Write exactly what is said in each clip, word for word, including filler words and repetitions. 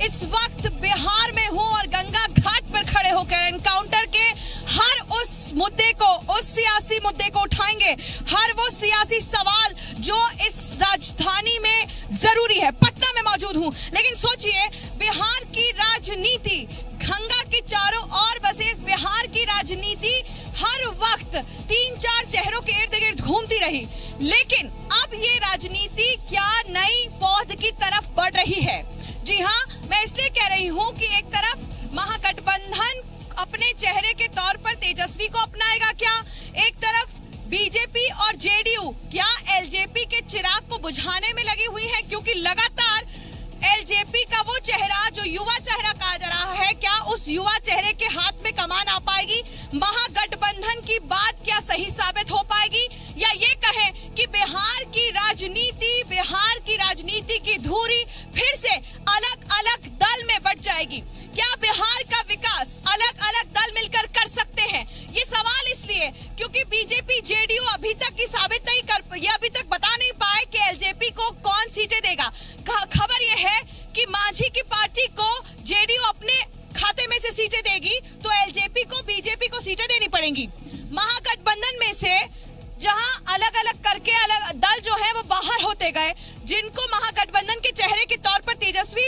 इस वक्त बिहार में हूँ और गंगा घाट पर खड़े होकर एनकाउंटर के हर उस मुद्दे को, उस सियासी मुद्दे को उठाएंगे, हर वो सियासी सवाल जो इस राजधानी में जरूरी है। पटना में मौजूद हूँ, लेकिन सोचिए बिहार की राजनीति, गंगा के चारों ओर बसे इस बिहार की राजनीति हर वक्त तीन चार चेहरों के इर्द गिर्द घूमती रही, लेकिन अब ये राजनीति क्या नई पौध की तरफ बढ़ रही है। जी हाँ, मैं इसलिए कह रही हूँ कि एक तरफ महागठबंधन अपने चेहरे के तौर पर तेजस्वी को अपनाएगा क्या, एक तरफ बीजेपी और जेडीयू क्या एलजेपी के चिराग को बुझाने में लगी हुई है, क्योंकि लगातार एलजेपी का वो चेहरा जो युवा चेहरा कहा जा रहा है, क्या उस युवा चेहरे के हाथ में कमान आ पाएगी, महागठबंधन की बात क्या सही साबित हो पाएगी, या ये कहें कि बिहार की राजनीति, बिहार की राजनीति की धुरी फिर से अलग अलग दल में बढ़ जाएगी। क्या बिहार का विकास अलग अलग दल मिलकर कर सकते हैं? ये सवाल इसलिए क्योंकि बीजेपी जेडीयू अभी तक की साबित नहीं कर, ये अभी तक बता नहीं पाए कि एलजेपी को कौन सीटें देगा। खबर ये है कि मांझी की पार्टी को जेडीयू अपने खाते में से सीटें देगी तो एलजेपी को, बीजेपी को सीटें देनी पड़ेंगी। महागठबंधन में से जहां अलग अलग करके अलग दल जो है वो बाहर होते गए, जिनको महागठबंधन के चेहरे के तौर पर तेजस्वी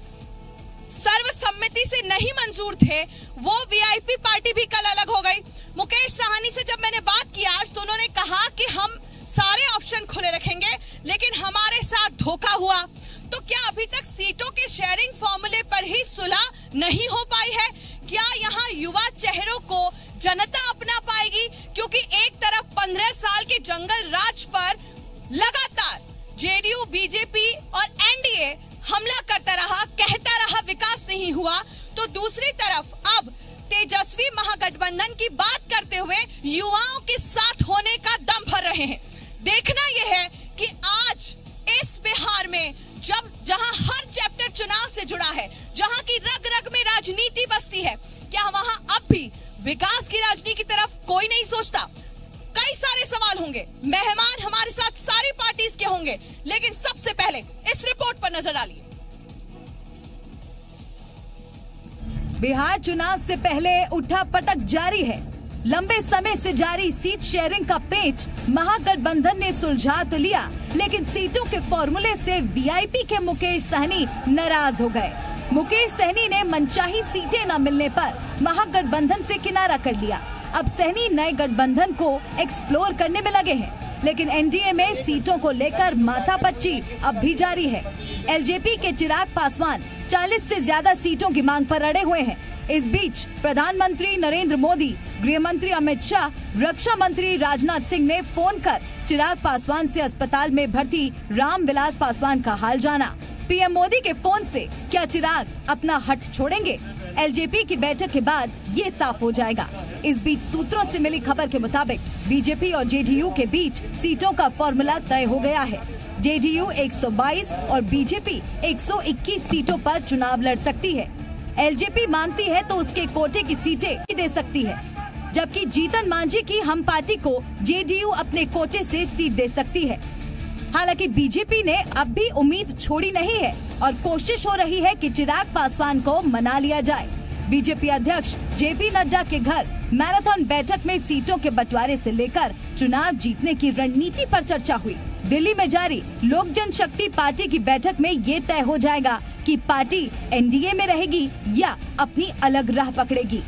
सर्वसम्मति से नहीं मंजूर थे, वो वीआईपी पार्टी भी कल अलग हो गई। मुकेश साहनी से जब मैंने बात की आज, तो उन्होंने कहा कि हम सारे ऑप्शन खुले रखेंगे, लेकिन हमारे साथ धोखा हुआ। तो क्या अभी तक सीटों के शेयरिंग फॉर्मूले पर ही सुलह नहीं हो पाई है? क्या यहाँ युवा चेहरों को जनता अपना पाएगी? क्योंकि एक तरफ पंद्रह साल के जंगल राज पर लगातार जेडीयू, बीजेपी और एनडीए हमला करता रहा, कहता रहा विकास नहीं हुआ, तो दूसरी तरफ अब तेजस्वी महागठबंधन की बात करते हुए युवाओं के साथ होने का दम भर रहे हैं। देखना यह है कि आज इस बिहार में जब जहां हर चैप्टर चुनाव से जुड़ा है, जहां की रग रग में राजनीति बसती है, क्या वहां अब भी विकास की राजनीति की तरफ कोई नहीं सोचता? कई सारे सवाल होंगे, मेहमान हमारे साथ सारी पार्टीज के होंगे, लेकिन सबसे पहले इस रिपोर्ट पर नजर डालिए। बिहार चुनाव से पहले उठा पटक जारी है। लंबे समय से जारी सीट शेयरिंग का पेच महागठबंधन ने सुलझा तो लिया, लेकिन सीटों के फॉर्मूले से वीआईपी के मुकेश सहनी नाराज हो गए। मुकेश सहनी ने मनचाही सीटें न मिलने पर महागठबंधन से किनारा कर लिया। अब सहनी नए गठबंधन को एक्सप्लोर करने में लगे हैं, लेकिन एनडीए में सीटों को लेकर माथापच्ची अब भी जारी है। एलजेपी के चिराग पासवान चालीस से ज्यादा सीटों की मांग पर अड़े हुए हैं। इस बीच प्रधानमंत्री नरेंद्र मोदी, गृह मंत्री अमित शाह, रक्षा मंत्री राजनाथ सिंह ने फोन कर चिराग पासवान से अस्पताल में भर्ती रामविलास पासवान का हाल जाना। पीएम मोदी के फोन से क्या चिराग अपना हट छोड़ेंगे? एलजेपी की बैठक के बाद ये साफ हो जाएगा। इस बीच सूत्रों से मिली खबर के मुताबिक बीजेपी और जेडीयू के बीच सीटों का फॉर्मूला तय हो गया है। जेडीयू एक सौ बाईस और बीजेपी एक सौ इक्कीस सीटों पर चुनाव लड़ सकती है। एलजेपी मांगती है तो उसके कोटे की सीटें दे सकती है, जबकि जीतन मांझी की हम पार्टी को जेडीयू अपने कोटे से सीट दे सकती है। हालांकि बीजेपी ने अब भी उम्मीद छोड़ी नहीं है और कोशिश हो रही है कि चिराग पासवान को मना लिया जाए। बीजेपी अध्यक्ष जेपी नड्डा के घर मैराथन बैठक में सीटों के बंटवारे से लेकर चुनाव जीतने की रणनीति पर चर्चा हुई। दिल्ली में जारी लोक जनशक्ति पार्टी की बैठक में ये तय हो जाएगा कि पार्टी एनडीए में रहेगी या अपनी अलग राह पकड़ेगी।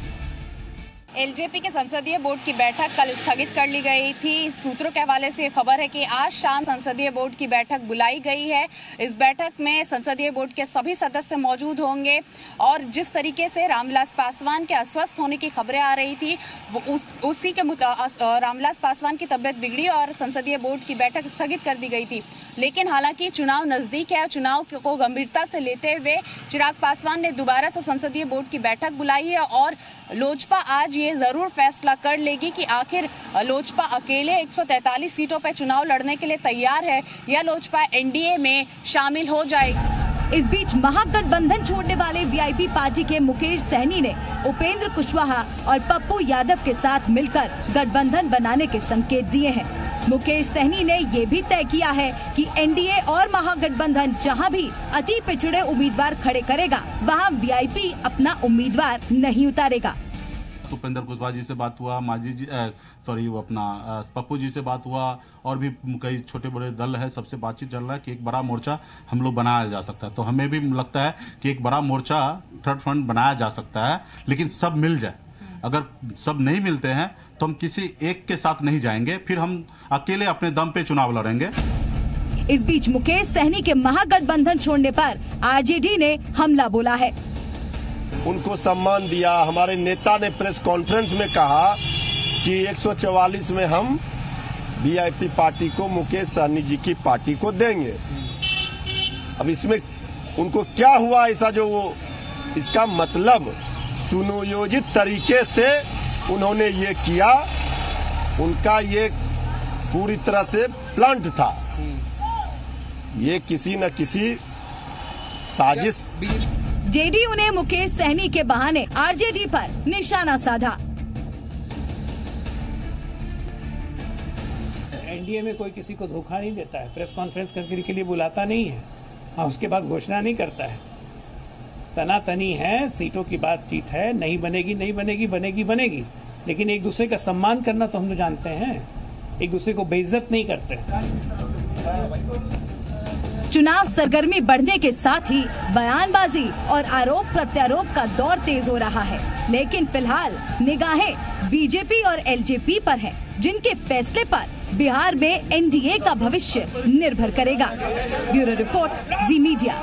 एलजेपी के संसदीय बोर्ड की बैठक कल स्थगित कर ली गई थी। सूत्रों के हवाले से खबर है कि आज शाम संसदीय बोर्ड की बैठक बुलाई गई है। इस बैठक में संसदीय बोर्ड के सभी सदस्य मौजूद होंगे और जिस तरीके से रामविलास पासवान के अस्वस्थ होने की खबरें आ रही थी, वो उस, उसी के रामविलास पासवान की तबीयत बिगड़ी और संसदीय बोर्ड की बैठक स्थगित कर दी गई थी। लेकिन हालांकि चुनाव नजदीक है, चुनाव को गंभीरता से लेते हुए चिराग पासवान ने दोबारा से संसदीय बोर्ड की बैठक बुलाई है और लोजपा आज ये जरूर फैसला कर लेगी कि आखिर लोजपा अकेले एक सौ तैंतालीस सीटों पर चुनाव लड़ने के लिए तैयार है या लोजपा एनडीए में शामिल हो जाएगी। इस बीच महागठबंधन छोड़ने वाले वीआईपी पार्टी के मुकेश सहनी ने उपेंद्र कुशवाहा और पप्पू यादव के साथ मिलकर गठबंधन बनाने के संकेत दिए हैं। मुकेश सहनी ने ये भी तय किया है कि एनडीए और महागठबंधन जहां भी अति पिछड़े उम्मीदवार खड़े करेगा, वहां वीआईपी अपना उम्मीदवार नहीं उतारेगा। उपेंद्र कुशवाहा जी से बात हुआ, मांझी जी सॉरी वो अपना पप्पू जी से बात हुआ, और भी कई छोटे बड़े दल है, सबसे बातचीत चल रहा है कि एक बड़ा मोर्चा हम लोग बनाया जा सकता है। तो हमें भी लगता है कि एक बड़ा मोर्चा थर्ड फ्रंट बनाया जा सकता है, लेकिन सब मिल जाए। अगर सब नहीं मिलते हैं तो हम किसी एक के साथ नहीं जाएंगे, फिर हम अकेले अपने दम पे चुनाव लड़ेंगे। इस बीच मुकेश सहनी के महागठबंधन छोड़ने पर आरजेडी ने हमला बोला है। उनको सम्मान दिया। हमारे नेता ने प्रेस कॉन्फ्रेंस में कहा कि एक सौ चौवालीस में हम वीआईपी पार्टी को, मुकेश सहनी जी की पार्टी को देंगे। अब इसमें उनको क्या हुआ ऐसा जो वो, इसका मतलब सुनियोजित तरीके से उन्होंने ये किया। उनका ये पूरी तरह से प्लांट था। ये किसी न किसी साजिश। जेडीयू ने मुकेश सहनी के बहाने आरजेडी पर निशाना साधा। एनडीए में कोई किसी को धोखा नहीं देता है, प्रेस कॉन्फ्रेंस करने के लिए बुलाता नहीं है और उसके बाद घोषणा नहीं करता है। तनातनी है, सीटों की बातचीत है, नहीं बनेगी नहीं बनेगी बनेगी बनेगी, लेकिन एक दूसरे का सम्मान करना तो हम लोग जानते हैं, एक दूसरे को बेइज्जत नहीं करते। चुनाव सरगर्मी बढ़ने के साथ ही बयानबाजी और आरोप प्रत्यारोप का दौर तेज हो रहा है, लेकिन फिलहाल निगाहें बीजेपी और एलजेपी पर हैं, जिनके फैसले पर बिहार में एनडीए का भविष्य निर्भर करेगा। Bureau report, Zee media.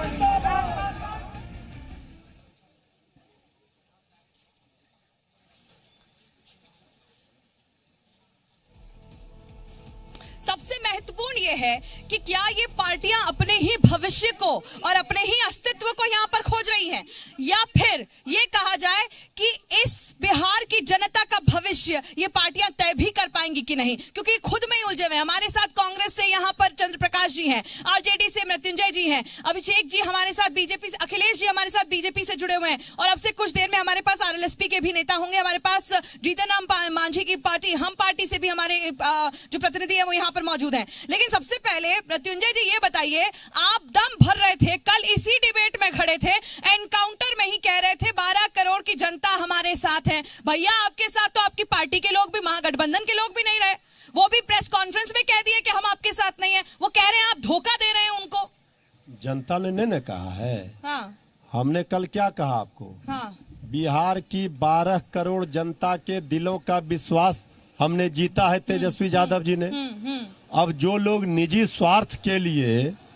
सबसे महत्वपूर्ण ये है कि क्या ये पार्टियां अपने ही भविष्य को और अपने ही अस्तित्व को यहाँ पर खोज रही हैं, या फिर ये कहा जाए कि इस बिहार की जनता का भविष्य ये पार्टियां तय भी कर पाएंगी कि नहीं, क्योंकि खुद में ही उलझे हुए हैं। हमारे साथ कांग्रेस से यहाँ पर चंद्र प्रकाश जी हैं, आरजेडी से मृत्युंजय जी हैं, अभिषेक जी हमारे साथ बीजेपी से, अखिलेश जी हमारे साथ बीजेपी से जुड़े हुए हैं, और अब से कुछ देर में हमारे पास आरएलएसपी के भी नेता होंगे। हमारे पास जीतन राम मांझी की पार्टी, हम पार्टी से भी हमारे जो प्रतिनिधि है वो यहाँ पर मौजूद हैं। लेकिन सबसे पहले मृत्युंजय जी ये बताइए, आप दम भर रहे थे, कल इसी डिबेट में खड़े थे, एनकाउंटर में ही कह रहे थे बारह करोड़ की जनता हमारे साथ है। भैया आपके साथ तो आपकी पार्टी के लोग भी, महागठबंधन के लोग भी नहीं रहे, वो भी प्रेस कॉन्फ्रेंस में कह दिए कि हम आपके साथ नहीं है। वो कह रहे हैं आप धोखा दे रहे हैं उनको। जनता ने नहीं न कहा है। हाँ। हमने कल क्या कहा आपको? हाँ। बिहार की बारह करोड़ जनता के दिलों का विश्वास हमने जीता है तेजस्वी यादव जी ने। अब जो लोग निजी स्वार्थ के लिए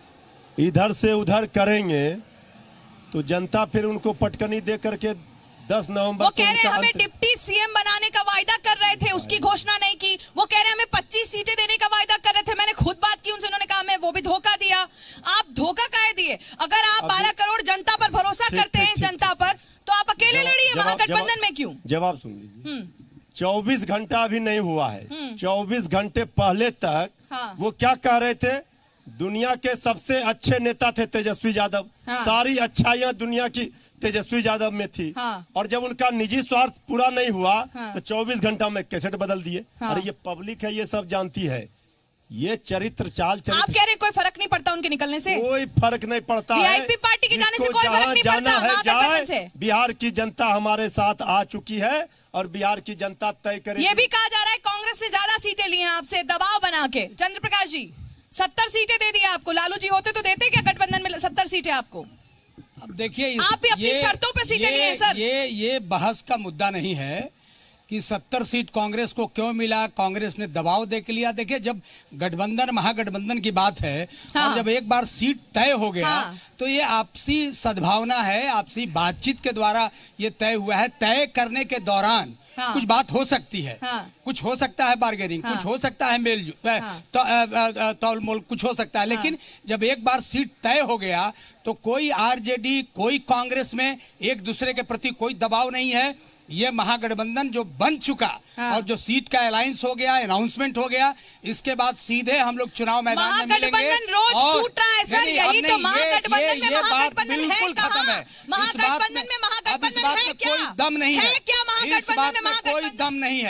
इधर से उधर करेंगे तो जनता फिर उनको पटकनी दे करके दस नवंबर वो कह रहे हैं हमें डिप्टी सीएम बनाने का वायदा कर रहे थे, उसकी घोषणा नहीं की। वो कह रहे हैं हमें पच्चीस सीटें देने का वायदा कर रहे थे, मैंने खुद बात की उनसे, उन्होंने कहा मैं वो भी धोखा दिया। आप धोखा काहे दिए? अगर आप बारह करोड़ जनता पर भरोसा करते हैं, जनता पर, तो आप अकेले लड़िए, महागठबंधन में क्यों? जवाब सुन लीजिए। चौबीस घंटा अभी नहीं हुआ है, चौबीस घंटे पहले तक हाँ। वो क्या कह रहे थे? दुनिया के सबसे अच्छे नेता थे तेजस्वी यादव। हाँ। सारी अच्छाइयां दुनिया की तेजस्वी यादव में थी। हाँ। और जब उनका निजी स्वार्थ पूरा नहीं हुआ हाँ। तो चौबीस घंटा में कैसेट बदल दिए। हाँ। अरे ये पब्लिक है, ये सब जानती है। ये चरित्र चाल चरित्र, आप कह रहे कोई फर्क नहीं पड़ता उनके निकलने से? कोई फर्क नहीं पड़ता है। वीआईपी पार्टी के जाने से कोई फर्क नहीं पड़ता है, जाए। बिहार की जनता हमारे साथ आ चुकी है और बिहार की जनता तय करेगी। ये भी कहा जा रहा है कांग्रेस ने ज्यादा सीटें ली हैं आपसे दबाव बना के। चंद्र प्रकाश जी, सत्तर सीटें दे दी आपको, लालू जी होते तो देते क्या गठबंधन में सत्तर सीटें आपको? अब देखिए, आप भी अपनी शर्तों पे सीटें लिए हैं सर। ये ये बहस का मुद्दा नहीं है कि सत्तर सीट कांग्रेस को क्यों मिला, कांग्रेस ने दबाव दे के लिया। देखिए, जब गठबंधन महागठबंधन की बात है हाँ। और जब एक बार सीट तय हो गया हाँ। तो ये आपसी सद्भावना है, आपसी बातचीत के द्वारा ये तय हुआ है। तय करने के दौरान हाँ। कुछ बात हो सकती है हाँ। कुछ हो सकता है बार्गेनिंग हाँ। कुछ हो सकता है मेल हाँ। तो तौल मोल कुछ हो सकता है, लेकिन हाँ। जब एक बार सीट तय हो गया तो कोई आरजेडी कोई कांग्रेस में एक दूसरे के प्रति कोई दबाव नहीं है। ये महागठबंधन जो बन चुका हाँ। और जो सीट का अलायंस हो गया, अनाउंसमेंट हो गया, इसके बाद सीधे हम लोग चुनाव मैदान में मिलेंगे। महागठबंधन रोज टूट रहा है सर, यही तो महागठबंधन में महागठबंधन है कहां? महागठबंधन में महागठबंधन है क्या? कोई दम नहीं है, क्या महागठबंधन में? कोई दम नहीं है।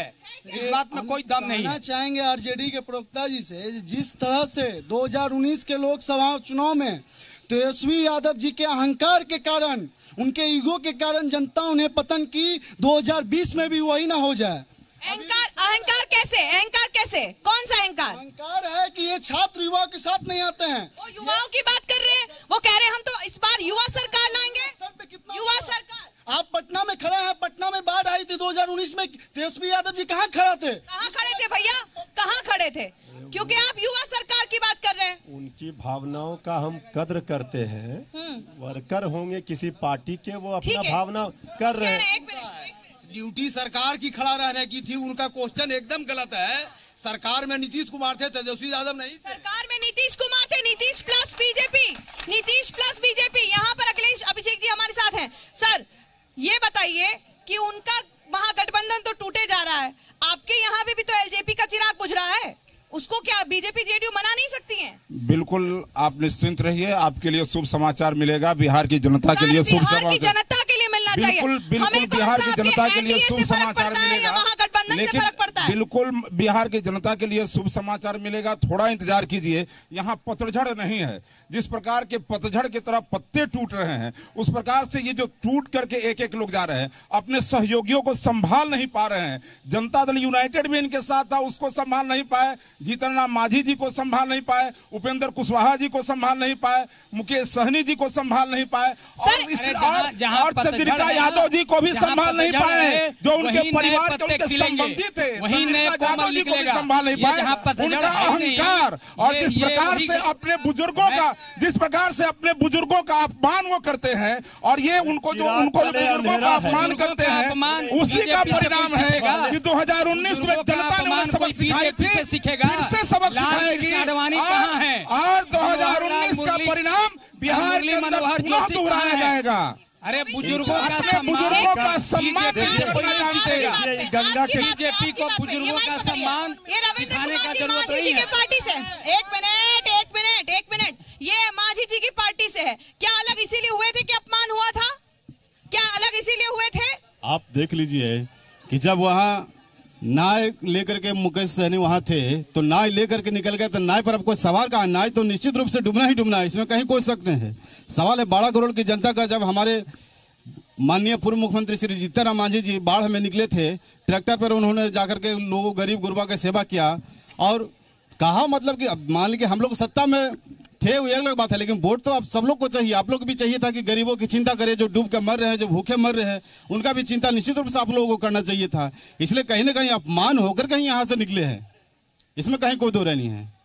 इस बात में कोई दम नहीं है। चाहेंगे आरजेडी के प्रवक्ता जी से, जिस तरह से दो हज़ार उन्नीस के लोकसभा चुनाव में तेजस्वी यादव जी के अहंकार के कारण, उनके ईगो के कारण जनता उन्हें पतन की, दो हज़ार बीस में भी वही ना हो जाए। अहंकार अहंकार कैसे अहंकार कैसे कौन सा अहंकार? अहंकार है कि ये छात्र युवाओं के साथ नहीं आते हैं। वो युवाओं की बात कर रहे हैं, वो कह रहे हैं हम तो इस बार युवा सरकार लाएंगे। युवा सरकार। आप पटना में खड़े हैं, पटना में बाढ़ आई थी दो हज़ार उन्नीस में, तेजस्वी यादव जी कहाँ खड़ा थे? कहाँ खड़े थे भैया, कहाँ खड़े थे? क्योंकि आप युवा सरकार की बात कर रहे हैं। उनकी भावनाओं का हम कद्र करते हैं। वर्कर होंगे किसी पार्टी के, वो अपना भावना कर रहे हैं। ड्यूटी सरकार की खड़ा रहने की थी, उनका क्वेश्चन एकदम गलत है। सरकार में नीतीश कुमार थे, तेजस्वी यादव नहीं। सरकार में नीतीश कुमार थे, Nitish plus BJP, Nitish plus BJP. यहाँ पर अखिलेश अभिषेक जी हमारे साथ हैं। सर ये बताइए कि उनका महागठबंधन तो टूटे जा रहा है, आपके यहाँ पे भी तो एलजेपी का चिराग बुझ रहा है, उसको क्या बीजेपी जेडीयू मना नहीं सकती हैं? बिल्कुल आप निश्चिंत रहिए, आपके लिए शुभ समाचार मिलेगा, बिहार की जनता के लिए शुभ बिहार की जनता के लिए मिलना चाहिए। बिल्कुल बिल्कुल बिहार की जनता के लिए शुभ समाचार मिलेगा, लेकिन बिल्कुल बिहार की जनता के लिए शुभ समाचार मिलेगा। थोड़ा इंतजार कीजिए, यहाँ पतझड़ नहीं है। जिस प्रकार के पतझड़ की तरह पत्ते टूट रहे हैं, उस प्रकार से ये जो टूट करके एक एक लोग जा रहे हैं, अपने सहयोगियों को संभाल नहीं पा रहे हैं। जनता दल यूनाइटेड भी इनके साथ था, उसको संभाल नहीं पाए। जीतन राम मांझी जी को संभाल नहीं पाए, उपेंद्र कुशवाहा जी को संभाल नहीं पाए, मुकेश सहनी जी को संभाल नहीं पाए, और इस और चंद्रिका यादव जी को भी संभाल नहीं पाए, जो उनके परिवार के उनके संबंधी थे। चंद्रिका यादव जी को भी संभाल नहीं पाए। उनका अहंकार और जिस प्रकार से अपने बुजुर्गों का जिस प्रकार से अपने बुजुर्गों का अपमान वो करते हैं, और ये उनको जो उनको बुजुर्गों का अपमान करते हैं, उसी का परिणाम है कि दो हज़ार उन्नीस में जनता ने उन्हें सबक सिखाई थी, फिर से सबक सिखाएगी, और दो हज़ार उन्नीस का परिणाम बिहार के अंदर पुनः दोहराया जाएगा। अरे बुजुर्गों का बुजुर्गों का सम्मान जानते हैं, गंगा के बीजेपी को बुजुर्गों का सम्मान सिखाने का जरूरत नहीं है। पार्टी से एक मिनट एक मिनट एक मिनट ये मांझी जी की पार्टी से है, क्या अलग इसीलिए हुए थे कि अपमान हुआ था? क्या अलग इसीलिए हुए थे? आप देख लीजिए कि जब वहाँ नाय लेकर के मुकेश सहनी वहाँ थे, तो नाय लेकर के निकल गए, तो नाय पर अब कोई सवाल कहा? नाय तो निश्चित रूप से डूबना ही डूबना है, इसमें कहीं कोई शक नहीं है। सवाल है बारह करोड़ की जनता का। जब हमारे माननीय पूर्व मुख्यमंत्री श्री जीतन राम मांझी जी बाढ़ में निकले थे, ट्रैक्टर पर उन्होंने जाकर के लोगों गरीब गुरबा की सेवा किया, और कहा मतलब कि मान लीजिए हम लोग सत्ता में थे, वो एक अलग बात है, लेकिन वोट तो आप सब लोग को चाहिए। आप लोग को भी चाहिए था कि गरीबों की चिंता करें, जो डूब के मर रहे हैं, जो भूखे मर रहे हैं, उनका भी चिंता निश्चित रूप से आप लोगों को करना चाहिए था। इसलिए कहीं ना कहीं अपमान होकर कहीं यहाँ से निकले हैं, इसमें कहीं कोई दो राय नहीं है।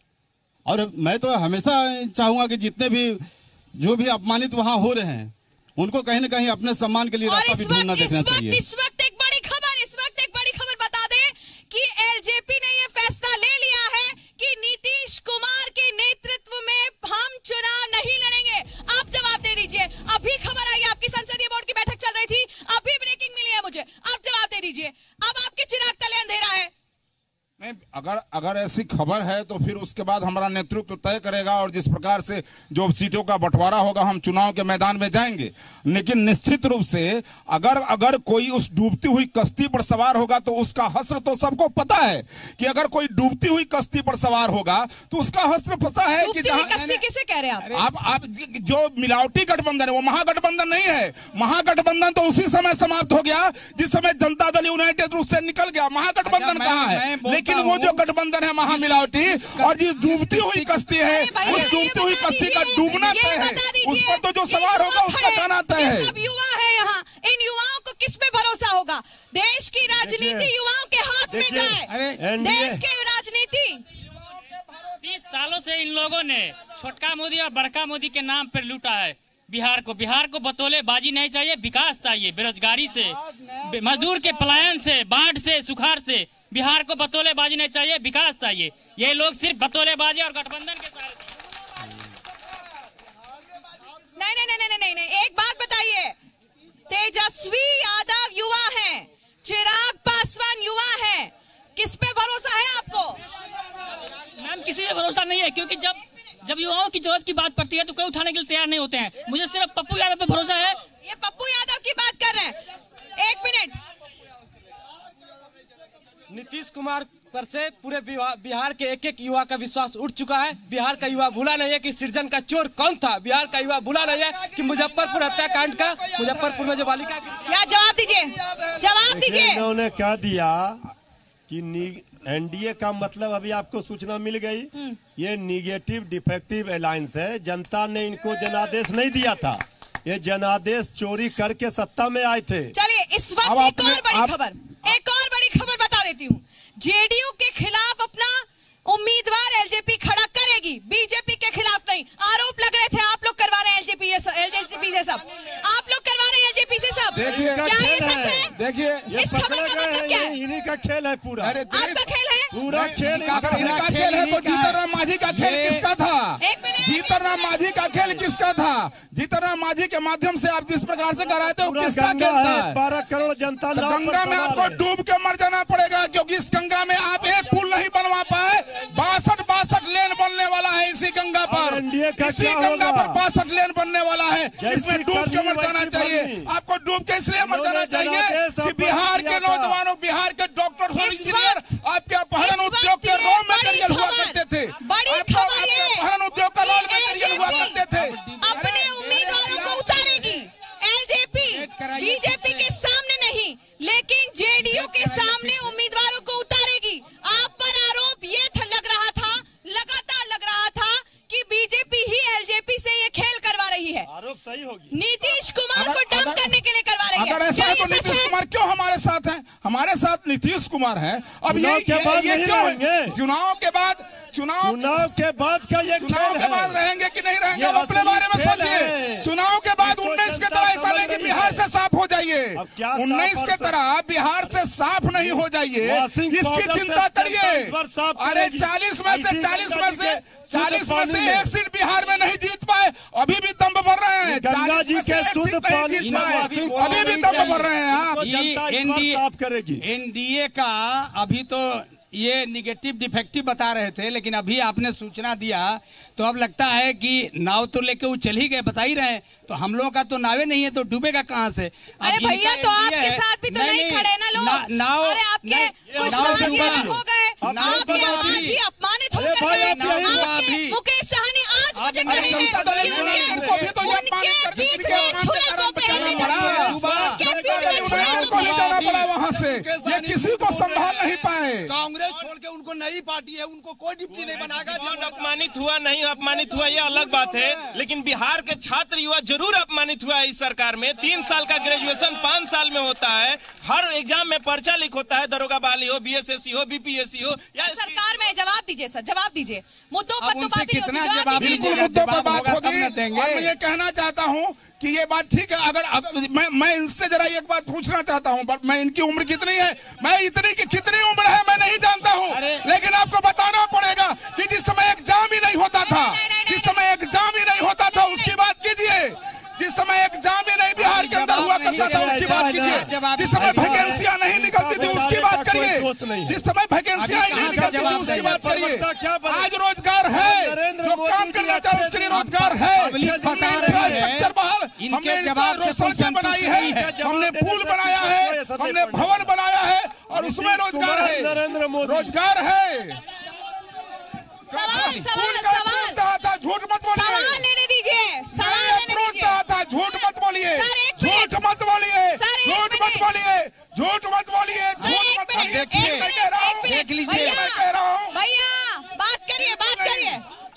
और मैं तो हमेशा चाहूंगा कि जितने भी जो भी अपमानित वहाँ हो रहे हैं, उनको कहीं ना कहीं अपने सम्मान के लिए रास्ता भी ढूंढना देखना चाहिए। इस वक्त एक बड़ी खबर इस वक्त एक बड़ी खबर बता दें कि एलजेपी ने यह फैसला ले लिया है कि नीतीश कुमार के नेतृत्व में हम चुनाव नहीं लड़ेंगे। आप जवाब दे दीजिए। अभी खबर आई, आपकी संसदीय बोर्ड की बैठक चल रही थी, अभी ब्रेकिंग मिली है मुझे, आप जवाब दे दीजिए। अब आपके चिराग तले अंधेरा है। नहीं, अगर अगर ऐसी खबर है तो फिर उसके बाद हमारा नेतृत्व तय करेगा, और जिस प्रकार से जो सीटों का बंटवारा होगा हम चुनाव के मैदान में जाएंगे। लेकिन निश्चित रूप से अगर अगर कोई उस डूबती हुई कश्ती पर सवार होगा तो उसका हश्र तो सबको पता है कि अगर कोई डूबती हुई कश्ती पर सवार होगा तो उसका हश्र पता है कि कश्ती किसे कह रहे हैं आप? आप जो मिलावटी गठबंधन है वो महागठबंधन नहीं है। महागठबंधन तो उसी समय समाप्त हो गया जिस समय जनता दल यूनाइटेड रूप से निकल गया। महागठबंधन कहाँ है? लेकिन वो जो गठबंधन है महामिलावटी, और जिस डूबती हुई कश्ती है उस डूबती हुई कश्ती का डूबना तय है, उस पर तो जो सवार होगा उसका जाना तय है। सब युवा है यहाँ, इन युवाओं को किस पे भरोसा होगा? देश की राजनीति युवाओं के हाथ में जाए, देश की राजनीति। तीस सालों से इन लोगों ने छोटका मोदी और बड़का मोदी के नाम पर लूटा है बिहार को। बिहार को बतौलेबाजी नहीं चाहिए, विकास चाहिए। बेरोजगारी से, मजदूर के पलायन से, बाढ़ से, सुखाड़ से बिहार को बतौलेबाजी नहीं चाहिए, विकास चाहिए। ये लोग सिर्फ बतौलेबाजी और गठबंधन के साथ। नहीं नहीं नहीं नहीं नहीं नहीं एक बात बताइए, तेजस्वी यादव युवा हैं, चिराग पासवान युवा हैं, किस पे भरोसा है आपको? मैम किसी पे भरोसा नहीं है, क्योंकि जब जब युवाओं की जरूरत की बात पड़ती है तो कोई उठाने के लिए तैयार नहीं होते हैं। मुझे सिर्फ पप्पू यादव पे भरोसा है। ये पप्पू यादव की बात कर रहे हैं। एक मिनट, नीतीश कुमार पर से पूरे बिहार के एक एक युवा का विश्वास उठ चुका है। बिहार का युवा भूला नहीं है कि सृजन का चोर कौन था। बिहार का युवा भूला नहीं है कि मुजफ्फरपुर हत्याकांड का, मुजफ्फरपुर में जो बालिका या जवाब दीजिए, जवाब दीजिए। उन्होंने कह दिया कि एनडीए का मतलब अभी आपको सूचना मिल गई, ये निगेटिव डिफेक्टिव अलायंस है। जनता ने इनको जनादेश नहीं दिया था, ये जनादेश चोरी करके सत्ता में आए थे। चलिए इस वक्त एक और बड़ी खबर, एक और बड़ी खबर बता देती हूँ। जेडीयू के खिलाफ अपना उम्मीदवार एलजेपी खड़ा करेगी, बीजेपी के खिलाफ नहीं। आरोप लग रहे थे आप लोग करवा रहे हैं एलजेपी एलजेपी से सब, आप लोग करवा रहे हैं एलजेपी से सब। क्या ये सच है? देखिए इस खबर का मतलब क्या है? इन्हीं का खेल है पूरा। आपका खेल है? पूरा खेल इनका खेल है। तो जीतनराम मांझी का खेल किसका था? जीतनराम मांझी का खेल किसका था? जीतनराम मांझी के माध्यम से आप जिस प्रकार से कराए थे वो किसका खेल था? बारह करोड़ जनता गंगा में आपको डूब के मर जाना पड़ेगा, क्योंकि इस गंगा में आप एक पुल नहीं बनवा पाए। बासठ बासठ लेन बनने वाला है इसी गंगा पर, इसी गंगा पर बासठ लेन बनने वाला है। इसमें डूब के मर जाना चाहिए। आपको डूब के इसलिए मर जाना चाहिए कि बिहार के नौजवानों, बिहार के डॉक्टर और इंजीनियर आपके अपहरण उद्योग के रॉ मटेरियल हुआ करते थे। बड़ी खबर ये अपहरण उद्योग का रॉ मटेरियल हुआ करते थे। अपने उम्मीदवारों को उतारेगी एलजेपी, बीजेपी के सामने नहीं लेकिन जेडीयू के सामने उम्मीदवारों को उतारेगी। आप पर आरोप ये लग रहा था, लगातार लग रहा था कि बीजेपी ही एलजेपी से ये खेल करवा रही है। आरोप सही होगी। नीतीश कुमार को डंप करने के लिए करवा रही है। अगर ऐसा है तो नीतीश कुमार क्यों हमारे साथ हैं? हमारे साथ नीतीश कुमार हैं। अब ये के बाद ये नहीं क्यों रहेंगे? चुनाव के बाद चुनाव चुनाव के बाद का ये चुनाव के बाद रहेंगे कि नहीं रहेंगे अपने बारे में सोचिए। चुनाव के बाद उन्नीस के तरह ऐसा नहीं कि बिहार से साफ हो जाइए, उन्नीस के तरह बिहार से साफ नहीं हो जाइए, इसकी चिंता करिए। अरे चालीस में से चालीस में से चालीस में से एक सीट बिहार में नहीं जीत पाए, अभी भी दम भर रहे हैं। गंगा जी के शुद्ध पानी अभी भी दम भर रहे हैं। आप करेगी एनडीए का अभी तो ये निगेटिव डिफेक्टिव बता रहे थे, लेकिन अभी आपने सूचना दिया तो अब लगता है कि नाव तो लेके वो चल ही गए, बता ही रहे हैं। तो हम लोगों का तो नावे नहीं है तो डूबेगा कहाँ से? अरे भैया तो आपके साथ भी तो नहीं, नहीं खड़े ना लोग। नाव अरे आपके कुछ नाव हो गए, आपके आज ही अपमानित होकर गए। आपके मुकेश सहनी आज मुझे कहे हैं कि उनके उनके पीठ में छुरे तो पहले उनके पीठ में छुरे तो जाना पड़ा वहाँ से, ये किसी को संभाल नहीं पाए। कांग्रेस छोड़ के उनको नई पार्टी है, उनको कोई डिप्टी नहीं बनाएगा। अपमानित हुआ नहीं अपमानित हुआ ये अलग बात है, लेकिन बिहार के छात्र युवा जरूर अपमानित हुआ है इस सरकार में। तीन साल का ग्रेजुएशन पांच साल में होता है, हर एग्जाम में पर्चा लीक होता है, दरोगा बहाली हो, बीएसएससी हो, बीपीएससी हो या सरकार में। जवाब दीजिए सर, जवाब दीजिए। मुद्दों पर तो बात कितना होगी, जवाब बिल्कुल मुद्दों पर बात होगी। और मैं ये कहना चाहता हूँ कि ये बात ठीक है। अगर, अगर मैं मैं इनसे जरा एक बात पूछना चाहता हूँ, मैं इनकी उम्र कितनी है, मैं इतनी की कितनी उम्र है मैं नहीं जानता हूँ, लेकिन आपको बताना पड़ेगा कि जिस समय एग्जाम ही नहीं होता था, जिस समय एग्जाम ही नहीं होता था उसकी बात कीजिए। जिस समय एग्जाम ही नहीं बिहार के अंदर हुआ करता था उसकी बात कीजिए। जिस समय वैकेंसियां नहीं निकलती थी उसकी बात करिए। जिस समय वैकेंसियां नहीं निकलती थी उसकी बात करिए। आज रोजगार है, जो काम करना चाहे उसके लिए रोजगार है। इंफ्रास्ट्रक्चर बहाल हमने सड़कें बनाई है, हमने पुल बनाया है, हमने भवन बनाया है और उसमें रोजगार है, रोजगार है। सवाल सवाल सवाल झूठ मत बोलिए, सवाल लेने दीजिए, सवाल लेने दीजिए। झूठ मत बोलिए, झूठ मत बोलिए, झूठ मत बोलिए, झूठ मत बोलिए, झूठ मत बोलिए। देख लीजिए, भैया बात करिए, बात करिए।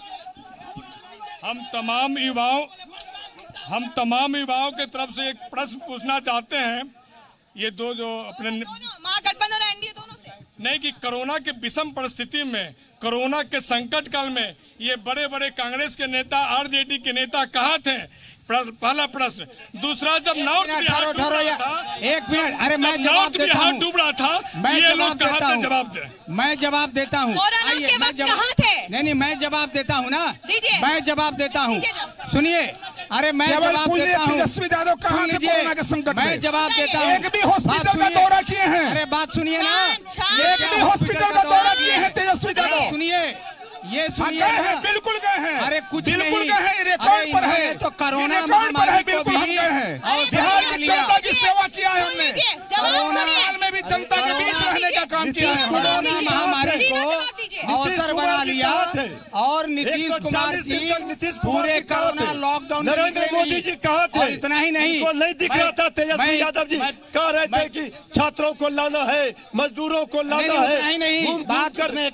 हम तमाम युवाओं हम तमाम युवाओं के तरफ से एक प्रश्न पूछना चाहते हैं। ये दो जो अपने महागठबंधन और एनडीए दोनों से नहीं कि कोरोना के विषम परिस्थिति में, कोरोना के संकट काल में ये बड़े बड़े कांग्रेस के नेता, आरजेडी के नेता कहाँ थे? पहला प्रश्न। दूसरा, जब नॉर्थ बिहार डूब रहा था, एक मिनट, अरे मैं नॉर्थ बिहार डूब रहा था, ये लोग कहाँ थे? जवाब दे। मैं जवाब देता हूँ। कोरोना के वक्त कहाँ थे? नहीं नहीं मैं जवाब देता हूँ ना, दीजिए। मैं जवाब देता हूँ, सुनिए। अरे मैं जवाब देता हूँ। तेजस्वी यादव कहाँ थे कोरोना के संकट में? मैं जवाब देता हूँ। एक भी हॉस्पिटल का दौरा किए हैं? अरे बात सुनिए ना, एक भी हॉस्पिटल का दौरा किए हैं तेजस्वी यादव? सुनिए, ये सुनिए हैं, बिल्कुल गए हैं। अरे कुछ बिल्कुल नहीं, गए हैं, रिकॉर्ड पर है तो कोरोना महामारी बिल्कुल हम गए हैं। बिहार की जनता की सेवा किया है हमने, कोरोना काल में भी जनता के बीच रहने का काम किया है। कोरोना महामारी को अवसर बना लिया और नीतीश कुमार जी पूरे कोरोना लॉकडाउन नरेंद्र मोदी जी कहा थे, इतना ही नहीं नहीं दिख रहा था। तेजस्वी यादव जी कह रहे थे कि छात्रों को लाना है, मजदूरों को लाना है। नहीं नहीं बात कर मैं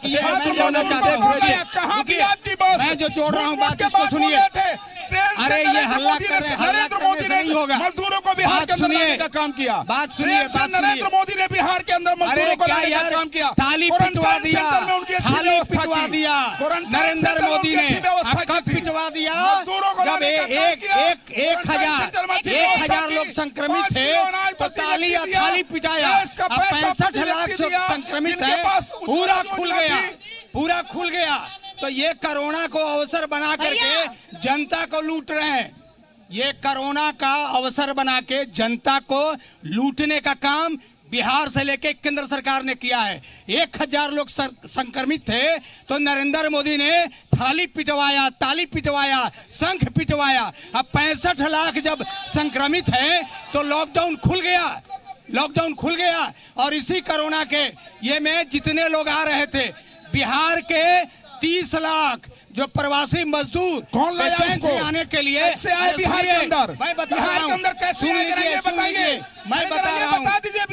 जो जोड़ रहा हूँ बात इसको सुनिए। अरे ये हल्ला कर रहे हैं, नरेंद्र मोदी ने मजदूरों को बिहार के अंदर लाने का काम किया। बात सुनिए, नरेंद्र मोदी ने बिहार के अंदर मजदूरों को लाने का काम किया। थाली पिटवा दिया, थाली पिटवा दिया नरेंद्र मोदी ने। कब पिटवा दिया? जब एक एक एक हजार एक हजार लोग संक्रमित थे तो ताली या थाली पिटाया। अब पैंसठ लाख संक्रमित है, पूरा खुल गया, पूरा खुल गया। तो ये कोरोना को अवसर बना करके जनता को लूट रहे हैं। ये कोरोना का अवसर बना के जनता को लूटने का काम बिहार से लेके केंद्र सरकार ने किया है। एक हजार लोग संक्रमित थे तो नरेंद्र मोदी ने थाली पिटवाया, ताली पिटवाया, शंख पिटवाया। अब पैंसठ लाख जब संक्रमित है तो लॉकडाउन खुल गया, लॉकडाउन खुल गया। और इसी कोरोना के ये में जितने लोग आ रहे थे बिहार के तीस लाख जो प्रवासी मजदूर कौन लाया उसको आने के लिए कैसे आए बिहार के अंदर? मैं बता रहा हूँ, अंदर कैसे आए बताइए। मैं बता रहा हूँ,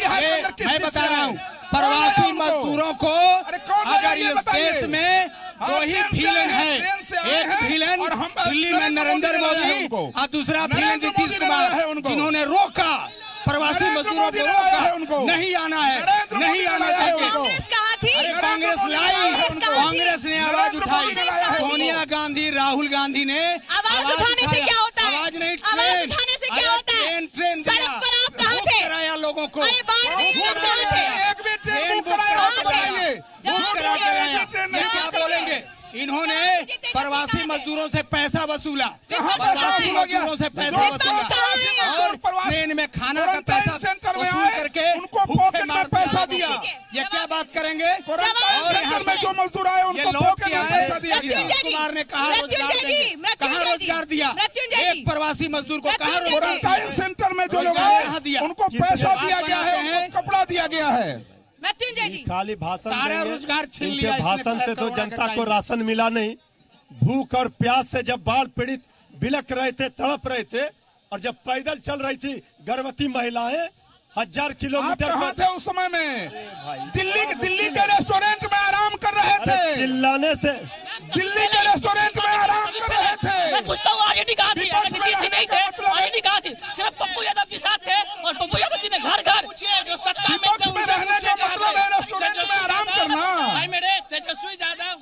मैं बता रहा हूँ प्रवासी मजदूरों को अगर इस देश में दो ही विलेन है, एक विलेन दिल्ली में नरेंद्र मोदी और दूसरा विलेन नीतीश कुमार, जिन्होंने रोका प्रवासी मजदूरों को रोका, नहीं आना है, नहीं आना चाहिए। कांग्रेस कहाँ थी? अरे कांग्रेस लाई, कांग्रेस ने आवाज उठाई, सोनिया गांधी, राहुल गांधी ने आवाज उठाने से क्या होता है? आवाज नहीं, आवाज उठाने से क्या होता है? ट्रेन ट्रेन सड़क पर आप कहाँ थे? कराया लोगों को। अरे बाढ़ में ये लोग कहाँ थे? ट्रेन बुक करा कराइए, बुक करा कराया। ये क्या बोलेंगे? इन्होंने प्रवासी मजदूरों से पैसा वसूला, प्रवासी मजदूरों से पैसा वसूला और ट्रेन में खाना का पैसा वसूल करके उनको पॉकेट में पैसा दिया। ये क्या बात करेंगे? और यहाँ में जो मजदूर आए उनको पॉकेट में पैसा दिया। नीतीश कुमार ने कहा रोजगार देंगे, कहाँ रोजगार दिया? एक प्रवासी मजदूर को कहाँ क्वारंटाइन सेंटर में जो लोग आए उनको पैसा दिया गया है, कपड़ा दिया गया है। मृत्युंजय जी खाली भाषण देंगे, रोजगार छीन इनके लिया भाषण से तो जनता को राशन मिला नहीं। भूख और प्यास से जब बाढ़ पीड़ित बिलक रहे थे, तड़प रहे थे, और जब पैदल चल रही थी गर्भवती महिलाएं हजार किलोमीटर आप कहाँ थे उस समय में? दिल्ली दिल्ली के रेस्टोरेंट में आराम कर रहे थे। चिल्लाने से दिल्ली के रेस्टोरेंट में आराम कर रहे थे। मैं पूछता हूँ आरजेडी कहाँ थी? नीतीश जी नहीं थे, आरजेडी कहाँ थी? सिर्फ पप्पू यादव जी साथ थे और पप्पू यादव जी ने घर घर जो सत्ता में रहने का मतलब है रेस्टोरेंट में आराम करना। भाई मेरे तेजस्वी यादव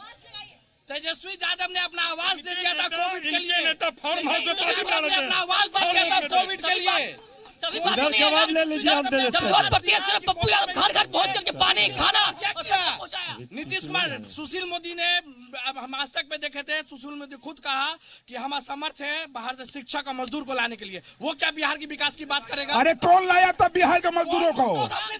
तेजस्वी यादव ने अपना आवाज दे दिया था कोविड के लिए। अपना आवाज दे दिया था कोविड के लिए। उधर जवाब ले लीजिए, हम दे देते हैं। जरूरत पड़ती है सिर्फ पप्पू यादव घर घर पहुंच करके पानी खाना नीतीश कुमार सुशील मोदी ने अब हम आज तक में देखे थे, सुशील मोदी खुद कहा कि हम असमर्थ है बाहर से शिक्षा का मजदूर को लाने के लिए। वो क्या बिहार की विकास की बात करेगा? अरे कौन लाया तब बिहार के मजदूरों को?